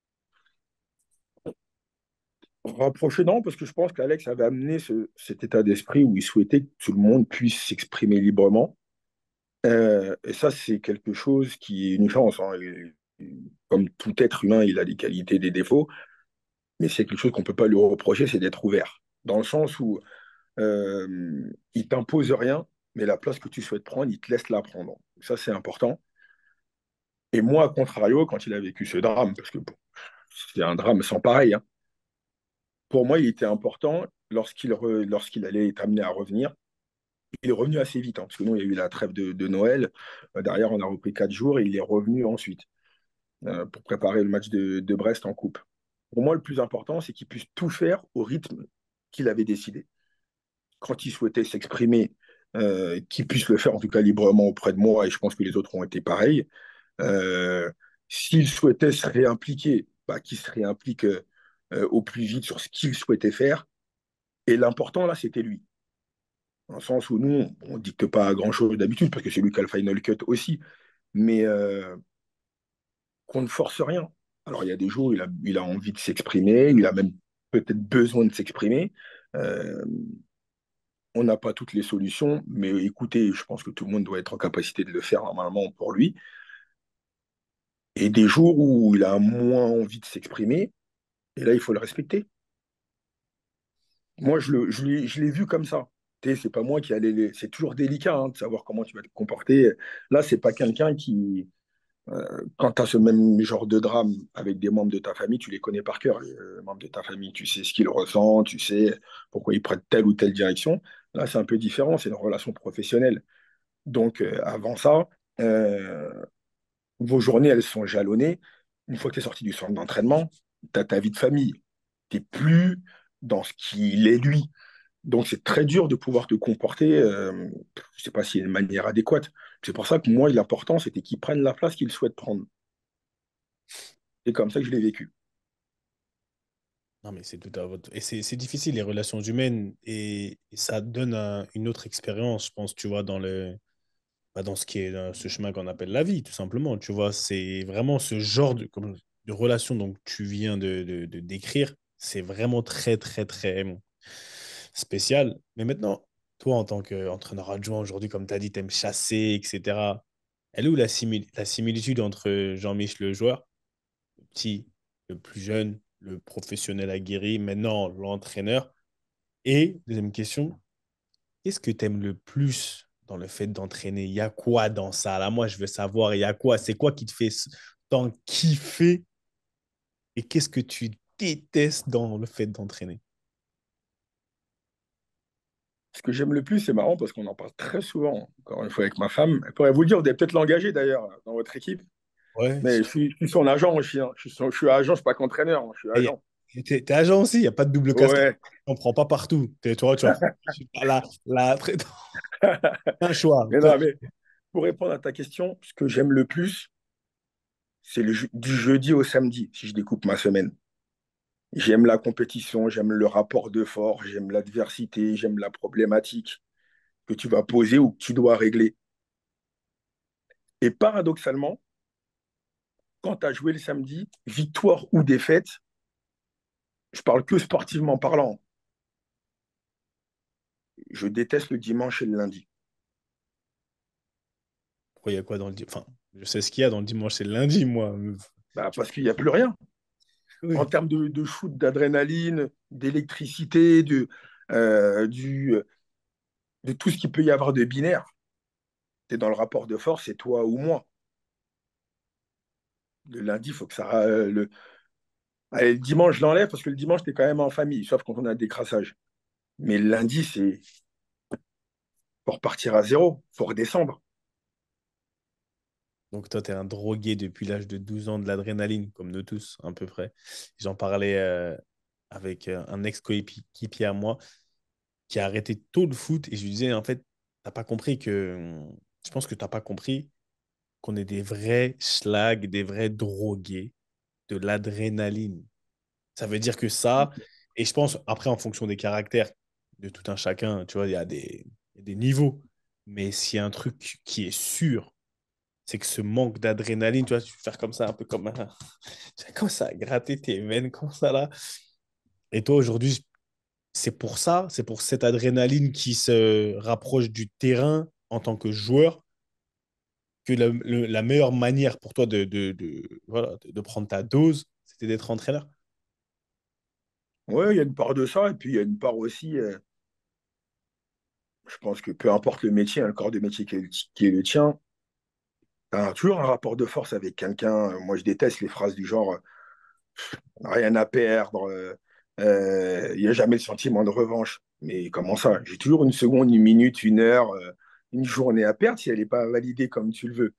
Rapproché, non, parce que je pense qu'Alex avait amené cet état d'esprit où il souhaitait que tout le monde puisse s'exprimer librement. Et ça, c'est quelque chose qui est une chance, hein. Comme tout être humain, il a des qualités, des défauts, mais c'est quelque chose qu'on ne peut pas lui reprocher, c'est d'être ouvert. Dans le sens où il t'impose rien, mais la place que tu souhaites prendre, il te laisse la prendre. Ça, c'est important. Et moi, à contrario, quand il a vécu ce drame, parce que bon, c'est un drame sans pareil, hein, pour moi, il était important lorsqu'il allait être amené à revenir. Il est revenu assez vite, hein, parce que nous, il y a eu la trêve de Noël. Derrière, on a repris 4 jours et il est revenu ensuite pour préparer le match de Brest en coupe. Pour moi, le plus important, c'est qu'il puisse tout faire au rythme qu'il avait décidé. Quand il souhaitait s'exprimer, qu'il puisse le faire en tout cas librement auprès de moi, et je pense que les autres ont été pareils. Euh, S'il souhaitait se réimpliquer, bah, qu'il se réimplique au plus vite sur ce qu'il souhaitait faire. Et l'important, là, c'était lui. Dans le sens où nous, on ne dicte pas grand-chose d'habitude, parce que c'est lui qui a le final cut aussi, mais qu'on ne force rien. Alors, il y a des jours où il a envie de s'exprimer, il a même peut-être besoin de s'exprimer. Euh, on n'a pas toutes les solutions, mais écoutez, je pense que tout le monde doit être en capacité de le faire normalement pour lui. Et des jours où il a moins envie de s'exprimer, et là, il faut le respecter. Moi, je l'ai vu comme ça. Tu sais, c'est pas moi qui allais. C'est toujours délicat hein, de savoir comment tu vas te comporter. Là, c'est pas quelqu'un qui. Quand tu as ce même genre de drame avec des membres de ta famille, tu les connais par cœur, les membres de ta famille. Tu sais ce qu'ils ressentent, tu sais pourquoi ils prennent telle ou telle direction. Là, c'est un peu différent. C'est une relation professionnelle. Donc, avant ça, euh, vos journées, elles sont jalonnées. Une fois que tu es sorti du centre d'entraînement, tu as ta vie de famille. Tu n'es plus dans ce qu'il est lui. Donc, c'est très dur de pouvoir te comporter, je sais pas s'il y a une manière adéquate. C'est pour ça que moi, l'important, c'était qu'ils prennent la place qu'ils souhaitent prendre. C'est comme ça que je l'ai vécu. Non, mais c'est tout à votre... Et c'est difficile, les relations humaines, et ça donne une autre expérience, je pense, tu vois, dans ce qui est dans ce chemin qu'on appelle la vie, tout simplement. Tu vois, c'est vraiment ce genre de relation donc, que tu viens de décrire. C'est vraiment très, très, très spécial. Mais maintenant, toi, en tant qu'entraîneur adjoint aujourd'hui, comme tu as dit, tu aimes chasser, etc. Elle est où la similitude entre Jean-Mich, le joueur, le petit, le plus jeune, le professionnel aguerri, maintenant l'entraîneur? Et deuxième question, qu'est-ce que tu aimes le plus dans le fait d'entraîner? Il y a quoi dans ça? Là, moi, je veux savoir, il y a quoi? C'est quoi qui te fait tant kiffer? Et qu'est-ce que tu détestes dans le fait d'entraîner? Ce que j'aime le plus, c'est marrant parce qu'on en parle très souvent, encore une fois, avec ma femme. Elle pourrait vous le dire, vous devez peut-être l'engager d'ailleurs dans votre équipe. Ouais. Mais je suis son agent aussi, hein. Je suis agent, je suis pas qu'entraîneur, hein. Je suis Hey, agent. t'es agent aussi, il n'y a pas de double casquette. Ouais. On ne prend pas partout. Tu vois, je suis pas un choix. Mais non, mais pour répondre à ta question, ce que j'aime le plus, c'est du jeudi au samedi, si je découpe ma semaine. J'aime la compétition, j'aime le rapport de force, j'aime l'adversité, j'aime la problématique que tu vas poser ou que tu dois régler. Et paradoxalement, quand tu as joué le samedi, victoire ou défaite, je parle que sportivement parlant, je déteste le dimanche et le lundi. Pourquoi il y a quoi dans le dimanche? Enfin, je sais ce qu'il y a dans le dimanche et le lundi, moi. Bah, parce qu'il n'y a plus rien. En Oui. termes de shoot, d'adrénaline, d'électricité, de tout ce qu'il peut y avoir de binaire, tu es dans le rapport de force, c'est toi ou moi. Le lundi, il faut que ça. Allez, le dimanche, je l'enlève parce que le dimanche, tu es quand même en famille, sauf quand on a des crassages. Mais le lundi, c'est pour repartir à zéro, faut redescendre. Donc toi, tu es un drogué depuis l'âge de 12 ans de l'adrénaline, comme nous tous, à peu près. J'en parlais avec un ex-coéquipier à moi qui a arrêté tôt le foot et je lui disais, en fait, t'as pas compris que... Je pense que tu n'as pas compris qu'on est des vrais schlags, des vrais drogués de l'adrénaline. Ça veut dire que ça, et je pense, après, en fonction des caractères de tout un chacun, tu vois, il y a des niveaux. Mais s'il y a un truc qui est sûr, c'est que ce manque d'adrénaline, tu vois, tu peux faire comme ça, un peu comme un... comme ça, gratter tes veines, comme ça, là. Et toi, aujourd'hui, c'est pour cette adrénaline qui se rapproche du terrain en tant que joueur, que la meilleure manière pour toi voilà, de prendre ta dose, c'était d'être entraîneur. Ouais, il y a une part de ça, et puis il y a une part aussi, je pense que peu importe le métier, hein, le corps de métier qui est le tien, tu as toujours un rapport de force avec quelqu'un. Moi, je déteste les phrases du genre rien à perdre, il n'y a jamais le sentiment de revanche. Mais comment ça? J'ai toujours une seconde, une minute, une heure, une journée à perdre si elle n'est pas validée comme tu le veux.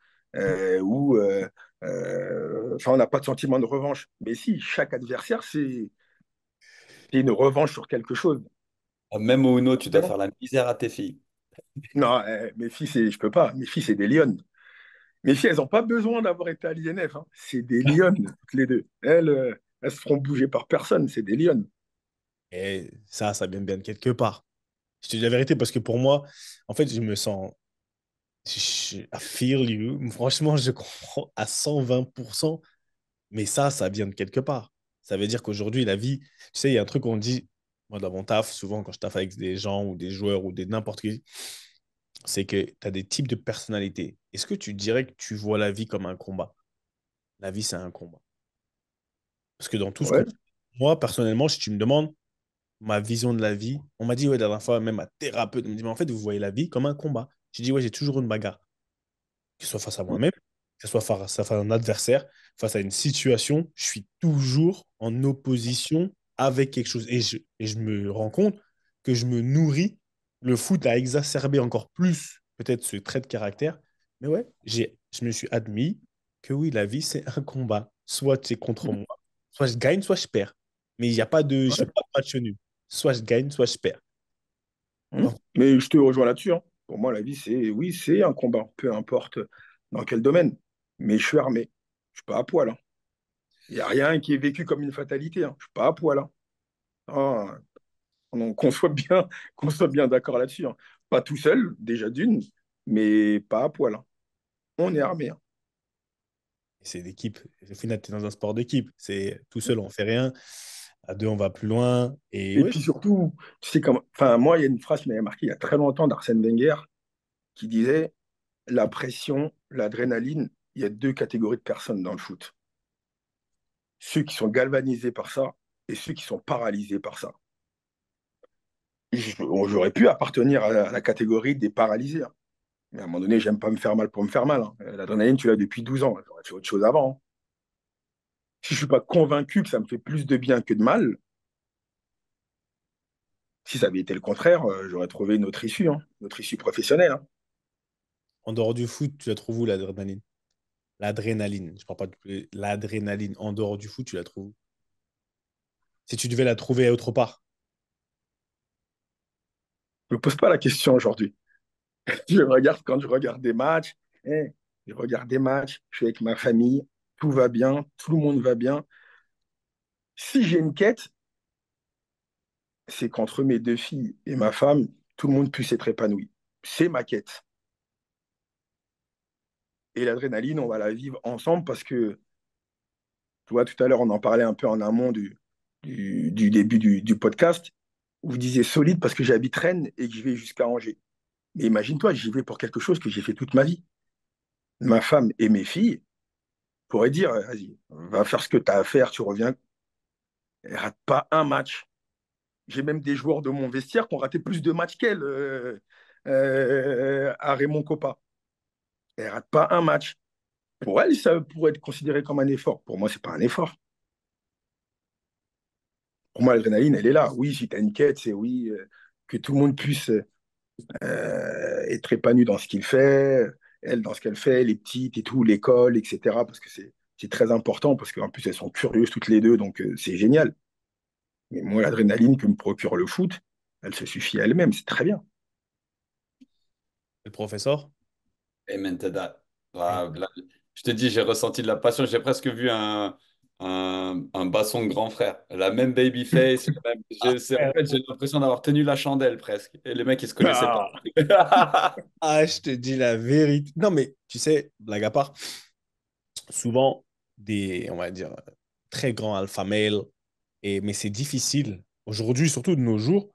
Enfin, on n'a pas de sentiment de revanche. Mais si, chaque adversaire, c'est une revanche sur quelque chose. Même au Uno, tu dois Forcément. faire la misère à tes filles. Non, mes filles, je peux pas. Mes filles, c'est des lionnes. Mes filles, elles n'ont pas besoin d'avoir été à l'INF, hein. C'est des lionnes, toutes les deux. Elles se feront bouger par personne. C'est des lionnes. Et ça vient bien de quelque part. Je te dis la vérité parce que pour moi, en fait, je me sens. I feel you. Franchement, je comprends à 120%. Mais ça vient de quelque part. Ça veut dire qu'aujourd'hui, la vie, tu sais, il y a un truc qu'on dit, moi, dans mon taf, souvent, quand je taffe avec des gens ou des joueurs ou des n'importe qui, c'est que tu as des types de personnalités. Est-ce que tu dirais que tu vois la vie comme un combat? La vie, c'est un combat. Parce que dans tout ce qu'on... Ouais. Moi, personnellement, si tu me demandes ma vision de la vie, on m'a dit, ouais, la dernière fois, même ma thérapeute me dit, mais en fait, vous voyez la vie comme un combat. J'ai dit, ouais, j'ai toujours une bagarre. Que ce soit face à moi-même, que ce soit face à un adversaire, face à une situation, je suis toujours en opposition avec quelque chose. Et je me rends compte que je me nourris. Le foot a exacerbé encore plus peut-être ce trait de caractère. Mais ouais, je me suis admis que oui, la vie, c'est un combat. Soit c'est contre moi, soit je gagne, soit je perds. Mais il n'y a pas de, je fais pas de match nul. Soit je gagne, soit je perds. Mais je te rejoins là-dessus, hein. Pour moi, la vie, c'est oui, c'est un combat, peu importe dans quel domaine. Mais je suis armé. Je suis pas à poil, hein. Il n'y a rien qui est vécu comme une fatalité, hein. Je suis pas à poil, hein. Ah, qu'on soit bien, qu'on soit bien d'accord là-dessus, hein. Pas tout seul, déjà d'une, mais pas à poil, hein. On est armé, hein. C'est d'équipe. Au final, tu es dans un sport d'équipe. C'est tout seul, on fait rien. À deux, on va plus loin. Et Et ouais, puis surtout, tu sais comme, enfin, moi, il y a une phrase qui m'avait marqué il y a très longtemps d'Arsène Wenger qui disait la pression, l'adrénaline, il y a deux catégories de personnes dans le foot. Ceux qui sont galvanisés par ça et ceux qui sont paralysés par ça. J'aurais pu appartenir à la catégorie des paralysés, hein. Mais à un moment donné, j'aime pas me faire mal pour me faire mal, hein. L'adrénaline, tu l'as depuis 12 ans. J'aurais fait autre chose avant, hein. Si je suis pas convaincu que ça me fait plus de bien que de mal, si ça avait été le contraire, j'aurais trouvé une autre issue, hein, une autre issue professionnelle, hein. en dehors du foot, tu la trouves où l'adrénaline? L'adrénaline. Je parle pas de l'adrénaline. En dehors du foot, tu la trouves où? Si tu devais la trouver autre part. Je me pose pas la question aujourd'hui. Je regarde quand je regarde des matchs, je regarde des matchs, je suis avec ma famille, tout va bien, tout le monde va bien. Si j'ai une quête, c'est qu'entre mes deux filles et ma femme, tout le monde puisse être épanoui. C'est ma quête. Et l'adrénaline, on va la vivre ensemble parce que, tu vois, tout à l'heure, on en parlait un peu en amont du début du podcast, où vous disiez solide parce que j'habite Rennes et que je vais jusqu'à Angers. Mais imagine-toi, j'y vais pour quelque chose que j'ai fait toute ma vie. Ma femme et mes filles pourraient dire, vas-y, va faire ce que tu as à faire, tu reviens. Elles ratent pas un match. J'ai même des joueurs de mon vestiaire qui ont raté plus de matchs qu'elle à Raymond Kopa. Elles ratent pas un match. Pour elles, ça pourrait être considéré comme un effort. Pour moi, c'est pas un effort. Pour moi, l'adrénaline, elle est là. Oui, si tu as une quête, c'est oui, que tout le monde puisse être épanoui dans ce qu'il fait, elle dans ce qu'elle fait, les petites et tout, l'école, etc. Parce que c'est très important, parce qu'en plus, elles sont curieuses toutes les deux, donc c'est génial. Mais moi, l'adrénaline que me procure le foot, elle se suffit à elle-même, c'est très bien. Le professeur? Et maintenant, là, je te dis, j'ai ressenti de la passion. J'ai presque vu un basson de grand frère. La même baby face. En fait, j'ai l'impression d'avoir tenu la chandelle presque. Et les mecs, ils se connaissaient pas. Ah, Ah, je te dis la vérité. Non, mais tu sais, blague à part, souvent, on va dire, très grands alpha males, mais c'est difficile, aujourd'hui, surtout de nos jours,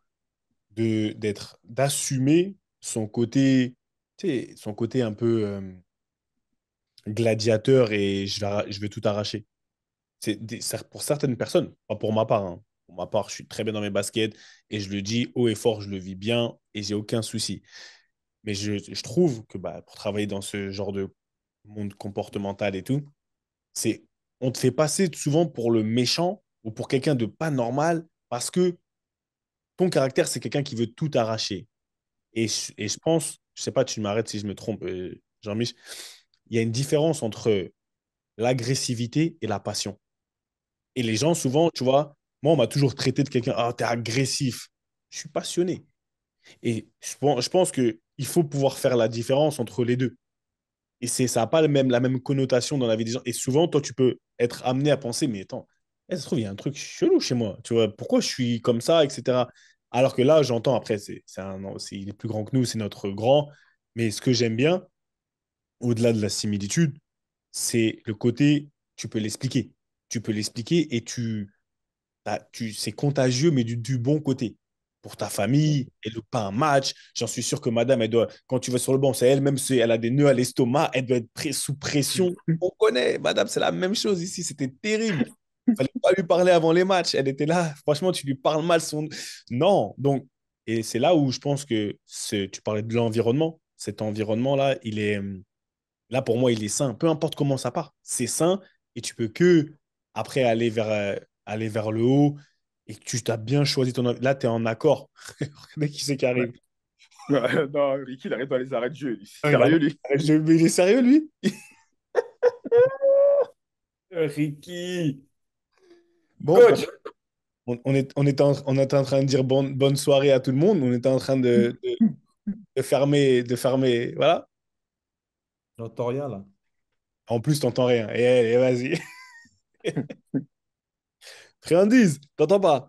d'assumer son côté, tu sais, son côté un peu gladiateur et je vais tout arracher. Pour certaines personnes, pas pour ma part, hein. Pour ma part, je suis très bien dans mes baskets et je le dis haut et fort, je le vis bien et j'ai aucun souci. Mais je trouve que bah, pour travailler dans ce genre de monde comportemental et tout, on te fait passer souvent pour le méchant ou pour quelqu'un de pas normal parce que ton caractère, c'est quelqu'un qui veut tout arracher. Et je pense, je sais pas, tu m'arrêtes si je me trompe, Jean-Mich, il y a une différence entre l'agressivité et la passion. Et les gens, souvent, tu vois, moi, on m'a toujours traité de quelqu'un, ah, t'es agressif. Je suis passionné. Et je pense qu'il faut pouvoir faire la différence entre les deux. Et ça n'a pas la même connotation dans la vie des gens. Et souvent, toi, tu peux être amené à penser, mais attends, ça se trouve, il y a un truc chelou chez moi. Tu vois, pourquoi je suis comme ça, etc. Alors que là, j'entends, après, il est plus grand que nous, c'est notre grand. Mais ce que j'aime bien, au-delà de la similitude, c'est le côté, tu peux l'expliquer. Tu peux l'expliquer et c'est contagieux, mais du bon côté. Pour ta famille, elle loupe pas un match. J'en suis sûr que madame, quand tu vas sur le banc, c'est elle-même, elle a des nœuds à l'estomac, elle doit être sous pression. On connaît, madame, c'est la même chose ici, c'était terrible. Il fallait pas lui parler avant les matchs. Elle était là, franchement, tu lui parles mal. Non, donc, et c'est là où je pense que tu parlais de l'environnement. Cet environnement-là, là, pour moi, il est sain. Peu importe comment ça part, c'est sain et tu peux que après aller vers le haut et que tu t'as bien choisi ton. Là, tu es en accord. Regardez qui c'est qui ouais. arrive. Non, Ricky, il arrête dans les arrêts de jeu, lui. Ah, Sérieux, lui. Mais il est sérieux, lui? Ricky, Bon, coach. on était en train de dire bonne soirée à tout le monde. On était en train de fermer. Voilà. J'entends rien là. En plus, t'entends rien. Et vas-y. Friandise, t'entends pas?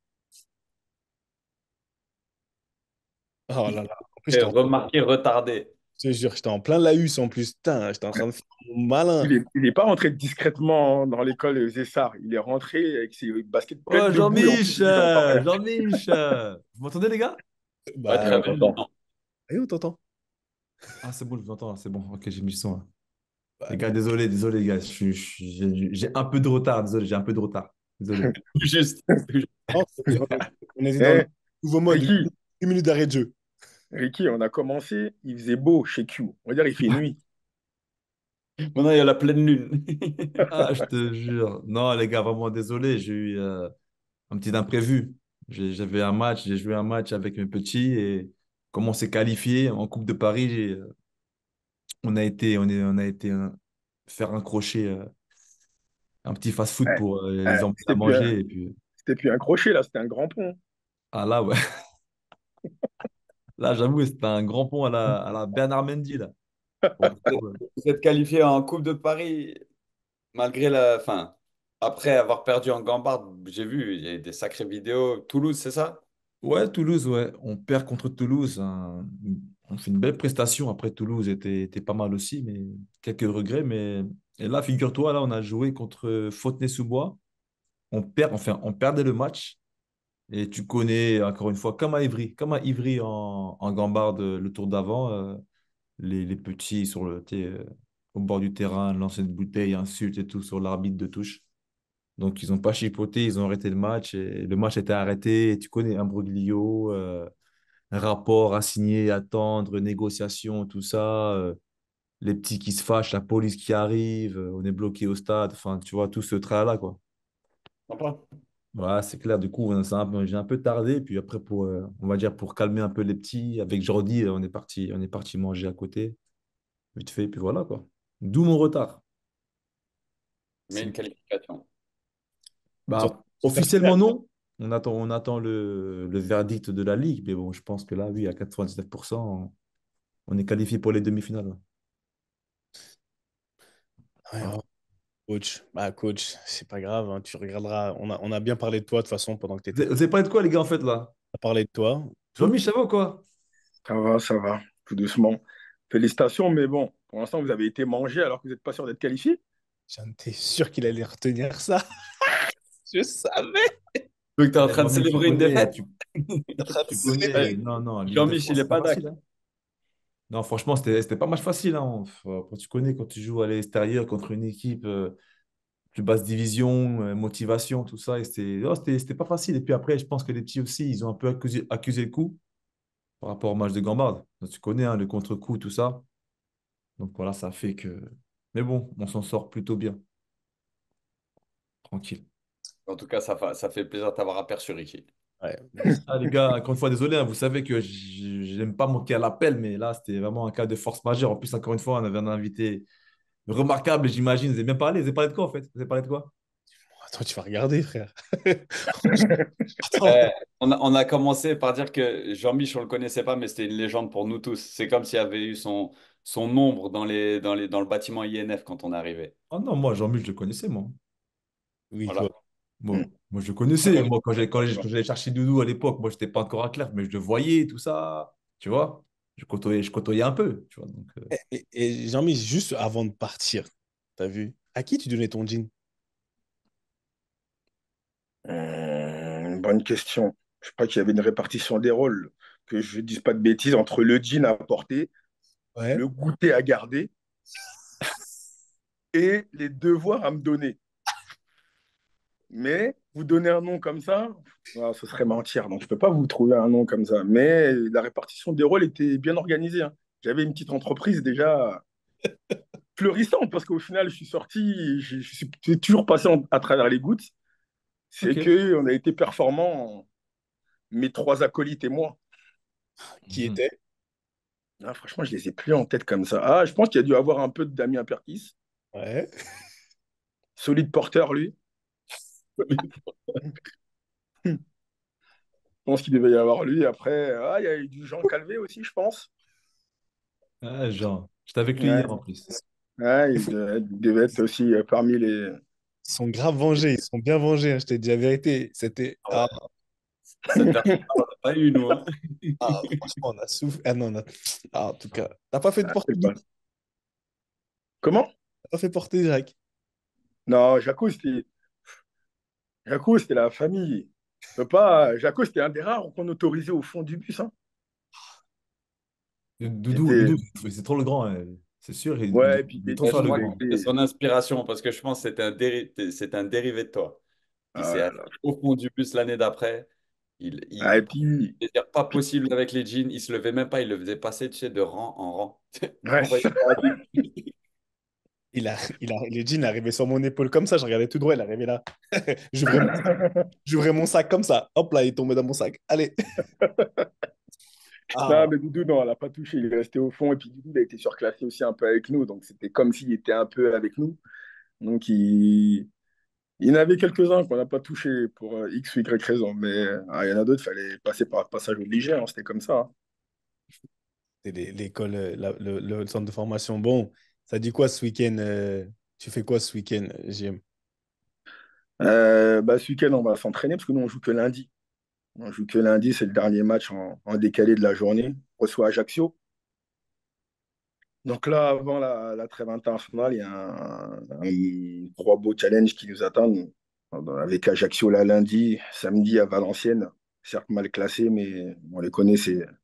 Oh là là. En plus, Et remarqué retardé. je te jure, j'étais en plein laïus en plus. Putain, j'étais en train de faire mon malin. Il est pas rentré discrètement dans l'école Zessar. Il est rentré avec ses baskets pleines Oh, de boue et en plus, Jean-Mich, il disait encore rien. Jean-Mich. Vous m'entendez, les gars? Ouais, Bah, très On bien. t'entend. où t'entends? Ah, c'est bon, je vous entends là, c'est bon. Ok, j'ai mis le son là. Bah, Les gars, désolé, les gars. J'ai un peu de retard, désolé, j'ai un peu de retard. Désolé. Tout juste. non, on était dans le Eh, nouveau mode, Ricky, 10 minutes d'arrêt de jeu. Ricky, on a commencé, il faisait beau chez Q. On va dire il fait nuit. Maintenant, il y a la pleine lune. Ah, je te jure. Non, les gars, vraiment désolé. J'ai eu un petit imprévu. J'avais un match, j'ai joué un match avec mes petits et comme on s'est qualifié en Coupe de Paris, on a été faire un crochet, un petit fast-food Ouais. pour les Ouais, emmener à manger. Et puis, c'était plus un crochet, là, c'était un grand pont. ah là, ouais. Là, j'avoue, c'était un grand pont à la Bernard Mendy, là. Pour le coup, Vous êtes qualifié en Coupe de Paris malgré la fin. Après avoir perdu en Gambard, j'ai vu, il y a des sacrées vidéos. Toulouse, c'est ça? ouais, Toulouse, ouais. On perd contre Toulouse, on fait une belle prestation. Après, Toulouse était pas mal aussi, mais quelques regrets. Mais et là, figure-toi, là, on a joué contre Fontenay-sous-Bois. On perd, enfin, on perdait le match. Et tu connais, encore une fois, comme à Ivry en Gambarde, le tour d'avant, les petits sur au bord du terrain, lancer de bouteilles, insultes et tout sur l'arbitre de touche. Donc, ils n'ont pas chipoté, ils ont arrêté le match. Et le match était arrêté. Et tu connais un broglio, un rapport à signer, attendre, négociation, tout ça. Les petits qui se fâchent, la police qui arrive, on est bloqué au stade. Enfin, tu vois, tout ce tralala, quoi. Sympa. Voilà, c'est clair. Du coup, j'ai un peu tardé. Puis après, on va dire, pour calmer un peu les petits, avec Jordi, on est parti manger à côté, vite fait. Puis voilà, quoi. D'où mon retard. Mais une qualification. Bah, officiellement, non. On attend le verdict de la Ligue. Mais bon, je pense que là, oui, à 99%, on est qualifié pour les demi-finales. Ouais. Ouais, Voilà. oh, coach, coach, c'est pas grave, hein, tu regarderas. On a bien parlé de toi de toute façon pendant que tu étais. Vous avez parlé de quoi, les gars, en fait, là? On a parlé de toi. Tout. Jean-Michel, ça va ou quoi? Ça va, tout doucement. Félicitations, mais bon, pour l'instant, vous avez été mangé alors que vous n'êtes pas sûr d'être qualifié. J'en étais sûr qu'il allait retenir ça. Je savais. Donc, tu es en Eh, train de Jean-Mi, tu célébrer une connais, défaite? tu Ouais. connais. Non, non, Ligue de Jean-Mich, il France, n'est c'est pas pas d'accord. facile, hein. Non, franchement, c'était pas match facile, hein. Quand tu connais, quand tu joues à l'extérieur contre une équipe plus basse division, motivation, tout ça, et c'était pas facile. Et puis après, je pense que les petits aussi, ils ont un peu accusé le coup par rapport au match de Gambard. Donc, tu connais, hein, le contre-coup, tout ça. Donc voilà, ça fait que. Mais bon, on s'en sort plutôt bien. Tranquille. En tout cas, ça fait plaisir de t'avoir aperçu, Ricky. Ouais. Ah, les gars, encore une fois, désolé, hein, vous savez que je n'aime pas manquer à l'appel, mais là, c'était vraiment un cas de force majeure. En plus, encore une fois, on avait un invité remarquable, j'imagine. Vous avez bien parlé. Vous avez parlé de quoi, en fait? Vous avez parlé de quoi? Attends, tu vas regarder, frère. Attends. Eh, on a commencé par dire que Jean-Mich, on ne le connaissait pas, mais c'était une légende pour nous tous. C'est comme s'il y avait eu son ombre dans le bâtiment INF quand on est arrivé. Ah non, moi, Jean-Michel, je le connaissais, moi. Oui, Voilà. toi. Moi, je le connaissais. Moi, quand j'allais chercher Doudou à l'époque, moi, je n'étais pas encore à Clermont, mais je le voyais, tout ça. Tu vois? Je côtoyais un peu. Tu vois, donc, Et Jean-Mi, juste avant de partir, t'as vu? À qui tu donnais ton jean? Bonne question. Je crois qu'il y avait une répartition des rôles, que je ne dise pas de bêtises, entre le jean à porter, Ouais. le goûter à garder et les devoirs à me donner. Mais vous donner un nom comme ça, ce serait mentir. Donc, je ne peux pas vous trouver un nom comme ça. Mais la répartition des rôles était bien organisée, hein. J'avais une petite entreprise déjà fleurissante parce qu'au final, je suis sorti, je suis toujours passé à travers les gouttes. C'est ok. qu'on a été performants, mes trois acolytes et moi. Qui Mhm. était? Ah, franchement, je les ai plus en tête comme ça. Ah, je pense qu'il y a dû avoir un peu de Damien Perkis. Ouais. Solide porteur, lui. pense qu'il devait y avoir lui. Après, il y a eu du Jean Calvé aussi, je pense. Ah, Jean, j'étais avec lui Ouais, hier en plus. ouais, il devait être aussi parmi les. Ils sont grave vengés, ils sont bien vengés, hein, je t'ai dit la vérité. C'était. Ah ouais. Cette version, on l'a pas eu, nous, hein. Franchement, on a souffert. Ah non, en tout cas, t'as pas fait de porter, C'est pas- Comment? t'as pas fait porter, Jacques. Non, Jaco, c'était la famille. Je peux pas. Jaco, c'était un des rares qu'on autorisait au fond du bus, hein. Doudou, C'était. c'est trop le grand, hein. C'est sûr, Ouais, et puis il est trop Ouais, faire je le pense il a que grand. c'était été. son inspiration parce que je pense que c'était un dérivé de toi qui Ah s'est là assis là. au fond du bus l'année d'après. Ah, et Il puis. plaisir pas possible avec les jeans. Il se levait même pas. Il le faisait passer, tu sais, de rang en rang. Ouais. On voyait pas la ligne. Le jean est arrivé sur mon épaule comme ça, je regardais tout droit, il est arrivé là. J'ouvrais mon, j'ouvrais mon sac comme ça. Hop là, il est tombé dans mon sac. Allez. Non, Ah, mais Doudou, non, elle n'a pas touché. Il est resté au fond. Et puis, Doudou, il a été surclassé aussi un peu avec nous. Donc, c'était comme s'il était un peu avec nous. Donc, il y en avait quelques-uns qu'on n'a pas touché pour X ou Y raison. Mais il y en a d'autres, il fallait passer par le passage obligé, hein. C'était comme ça, hein. c'est l'école, le centre de formation. Bon, ça dit quoi ce week-end tu fais quoi ce week-end, JM? Bah, ce week-end, on va s'entraîner parce que nous, on joue que lundi. On joue que lundi, c'est le dernier match en décalé de la journée. On reçoit Ajaccio. Donc là, avant la trêve internationale, il y a trois beaux challenges qui nous attendent. Avec Ajaccio là lundi, samedi à Valenciennes, certes mal classé, mais on les connaît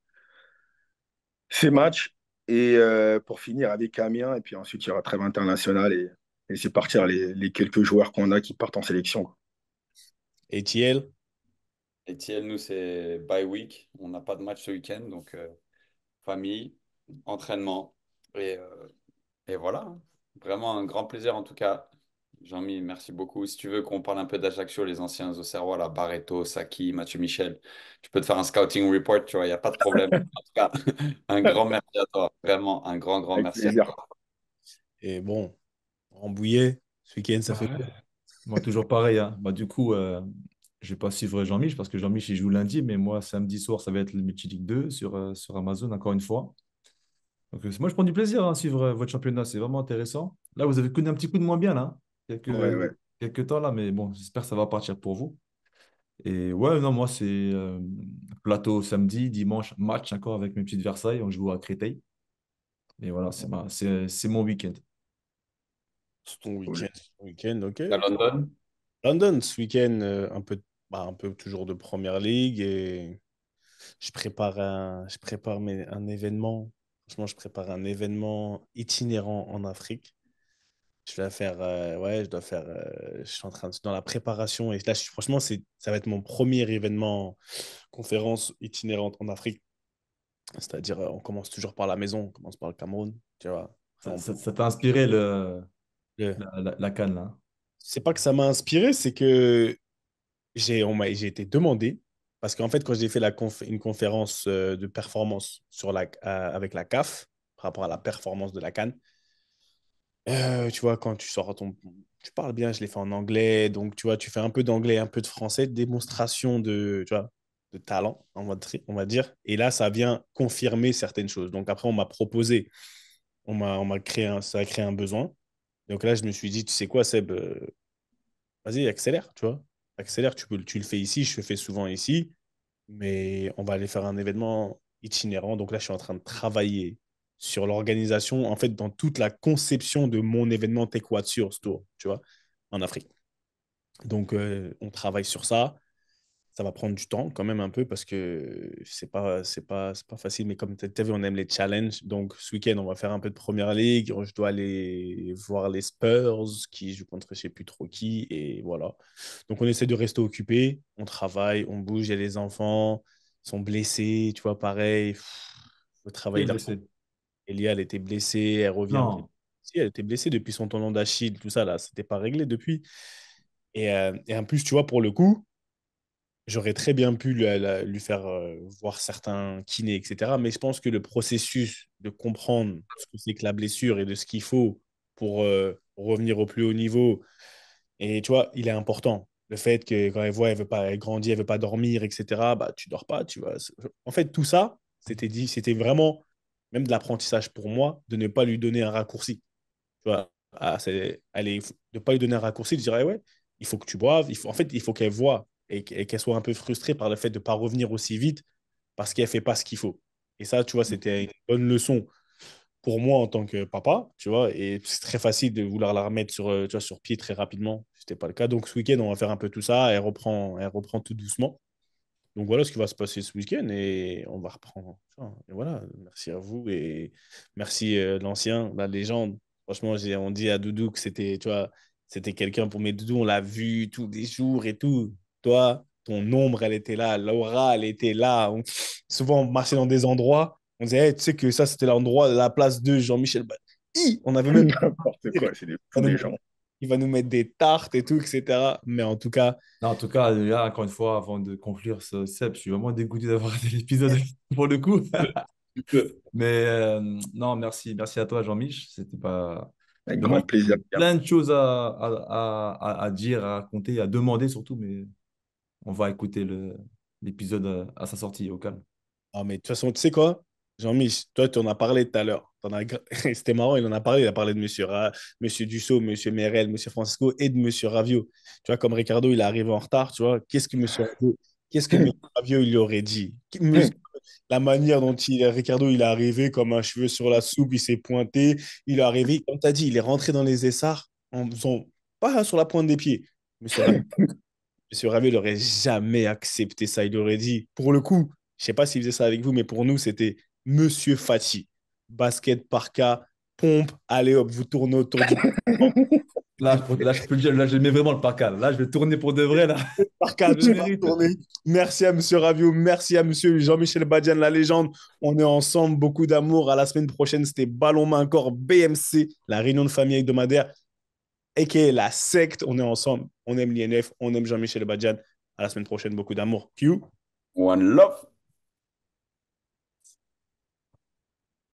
ces matchs. Et pour finir avec Amiens, et puis ensuite il y aura trêve internationale et c'est partir les quelques joueurs qu'on a qui partent en sélection, quoi. ATL? Et Thiel, nous, c'est bye week. On n'a pas de match ce week-end. Donc, famille, entraînement. Et, euh, et voilà, hein. Vraiment un grand plaisir en tout cas. Jean-Mi, merci beaucoup. Si tu veux qu'on parle un peu d'Ajaccio, les anciens Auxerrois, là, Barreto, Saki, Mathieu Michel, tu peux te faire un scouting report, tu vois, il n'y a pas de problème. En tout cas, un grand merci à toi. Vraiment, un grand, grand Avec merci à plaisir. toi. Et bon, Rambouillet, ce week-end, ça fait Ouais. quoi? Moi, toujours pareil, hein. Bah, du coup, je vais pas suivre Jean-Mich parce que Jean-Mich, il joue lundi, mais moi, samedi soir, ça va être le Multi-Ligue 2 sur Amazon, encore une fois. Donc, moi, je prends du plaisir à suivre votre championnat. C'est vraiment intéressant. Là, vous avez connu un petit coup de moins bien, là, hein. Ouais, ouais. Quelques temps, là, mais bon, j'espère que ça va partir pour vous. Et ouais, non, moi, c'est plateau samedi, dimanche, match encore avec mes petites Versailles. On joue à Créteil. Et voilà, c'est mon week-end. C'est ton Cool. week-end, ok. À London, London, ce week-end, un peu toujours de Première Ligue et je prépare un événement. Franchement, je prépare un événement itinérant en Afrique. Je dois faire, ouais, je suis en train dans la préparation et là, franchement, ça va être mon premier événement conférence itinérante en Afrique. C'est-à-dire, on commence toujours par la maison, on commence par le Cameroun, tu vois. Après, Ça t'a inspiré le- la CAN, là, hein. C'est pas que ça m'a inspiré, c'est que j'ai été demandé, parce qu'en fait, quand j'ai fait une conférence de performance avec la CAF, par rapport à la performance de la CAN, tu vois, quand tu parles bien, je l'ai fait en anglais, donc tu vois, tu fais un peu d'anglais, un peu de français, démonstration tu vois, de talent, on va dire. Et là, ça vient confirmer certaines choses. Donc après, on m'a proposé, ça a créé un besoin. Donc là, je me suis dit, tu sais quoi, Seb, vas-y, accélère, tu vois. Accélère, tu le fais ici, je le fais souvent ici, mais on va aller faire un événement itinérant. Donc là, je suis en train de travailler sur l'organisation, en fait, dans toute la conception de mon événement Tech What sur Tour, tu vois, en Afrique. Donc, on travaille sur ça. Ça va prendre du temps quand même un peu parce que c'est pas facile. Mais comme tu as vu, on aime les challenges. Donc, ce week-end, on va faire un peu de Première Ligue. Je dois aller voir les Spurs qui jouent contre je sais plus trop qui. Et voilà. Donc, on essaie de rester occupé. On travaille, on bouge. Il y a les enfants ils sont blessés. Tu vois, pareil. Il faut Qui est travailler. blessé? Elia, elle était blessée. Elle revient. Non. Si, elle était blessée depuis son tendon d'Achille. Tout ça, là, c'était pas réglé depuis. Et en plus, tu vois, pour le coup, j'aurais très bien pu lui faire voir certains kinés, etc. Mais je pense que le processus de comprendre ce que c'est que la blessure et de ce qu'il faut pour revenir au plus haut niveau, et tu vois, il est important. Le fait que quand elle voit, elle veut pas, elle grandit, elle veut pas dormir, etc., bah, tu dors pas, tu vois. En fait, tout ça, c'était vraiment même de l'apprentissage pour moi de ne pas lui donner un raccourci. Tu vois, de pas lui donner un raccourci, de dire, ouais, il faut que tu boives. En fait, il faut qu'elle voie et qu'elle soit un peu frustrée par le fait de ne pas revenir aussi vite parce qu'elle fait pas ce qu'il faut. Et ça, tu vois, c'était une bonne leçon pour moi en tant que papa, tu vois, et c'est très facile de vouloir la remettre tu vois, sur pied très rapidement. Ce n'était pas le cas. Donc, ce week-end, on va faire un peu tout ça. Elle reprend tout doucement. Donc, voilà ce qui va se passer ce week-end et on va reprendre. Et voilà, merci à vous et merci l'ancien, la légende. Franchement, on dit à Doudou que c'était, tu vois, c'était quelqu'un pour mes Doudou. On l'a vu tous les jours et tout. Toi, ton ombre, elle était là. Laura, elle était là. Souvent, on marchait dans des endroits. On disait, hey, tu sais que ça, c'était l'endroit, la place de Jean-Michel. On avait même. N'importe quoi, c'est des fous, les gens. Il va nous mettre des tartes et tout, etc. Mais en tout cas, Non, en tout cas, là, encore une fois, avant de conclure ce Seb, je suis vraiment dégoûté d'avoir raté l'épisode pour le coup. Mais non, merci à toi, Jean-Mich. C'était pas Avec grand vraiment plaisir, Pierre. plein de choses à dire, à raconter, à demander surtout, mais on va écouter l'épisode à sa sortie au calme. ah, mais de toute façon, tu sais quoi, Jean-Mich, toi, tu en as parlé tout à l'heure. C'était marrant, il en a parlé. Il a parlé de Monsieur Dussault, Monsieur Merel, Monsieur Francisco et de Monsieur Ravio. Tu vois, comme Ricardo, il est arrivé en retard, tu vois, qu'est-ce que Monsieur Ravio, il lui aurait dit? La manière dont Ricardo, il est arrivé comme un cheveu sur la soupe, il s'est pointé, il est arrivé, comme tu as dit, il est rentré dans les essarts en faisant pas sur la pointe des pieds. Monsieur Monsieur Ravier n'aurait jamais accepté ça. Il aurait dit, pour le coup, je ne sais pas s'il faisait ça avec vous, mais pour nous, c'était Monsieur Fati. Basket, parka, pompe, allez hop, vous tournez autour du Là, je peux le dire, là, j'aimais vraiment le parcal. Là, je vais tourner pour de vrai, là. parka, Je le tu vas mérite. tourner. Merci à Monsieur Ravio, merci à Monsieur Jean-Michel Badian, la légende. On est ensemble, beaucoup d'amour. À la semaine prochaine, c'était Ballon Main Corps BMC, la réunion de famille hebdomadaire, et la secte. On est ensemble, on aime l'INF, on aime Jean-Michel Badian. À la semaine prochaine, beaucoup d'amour. Q. One love.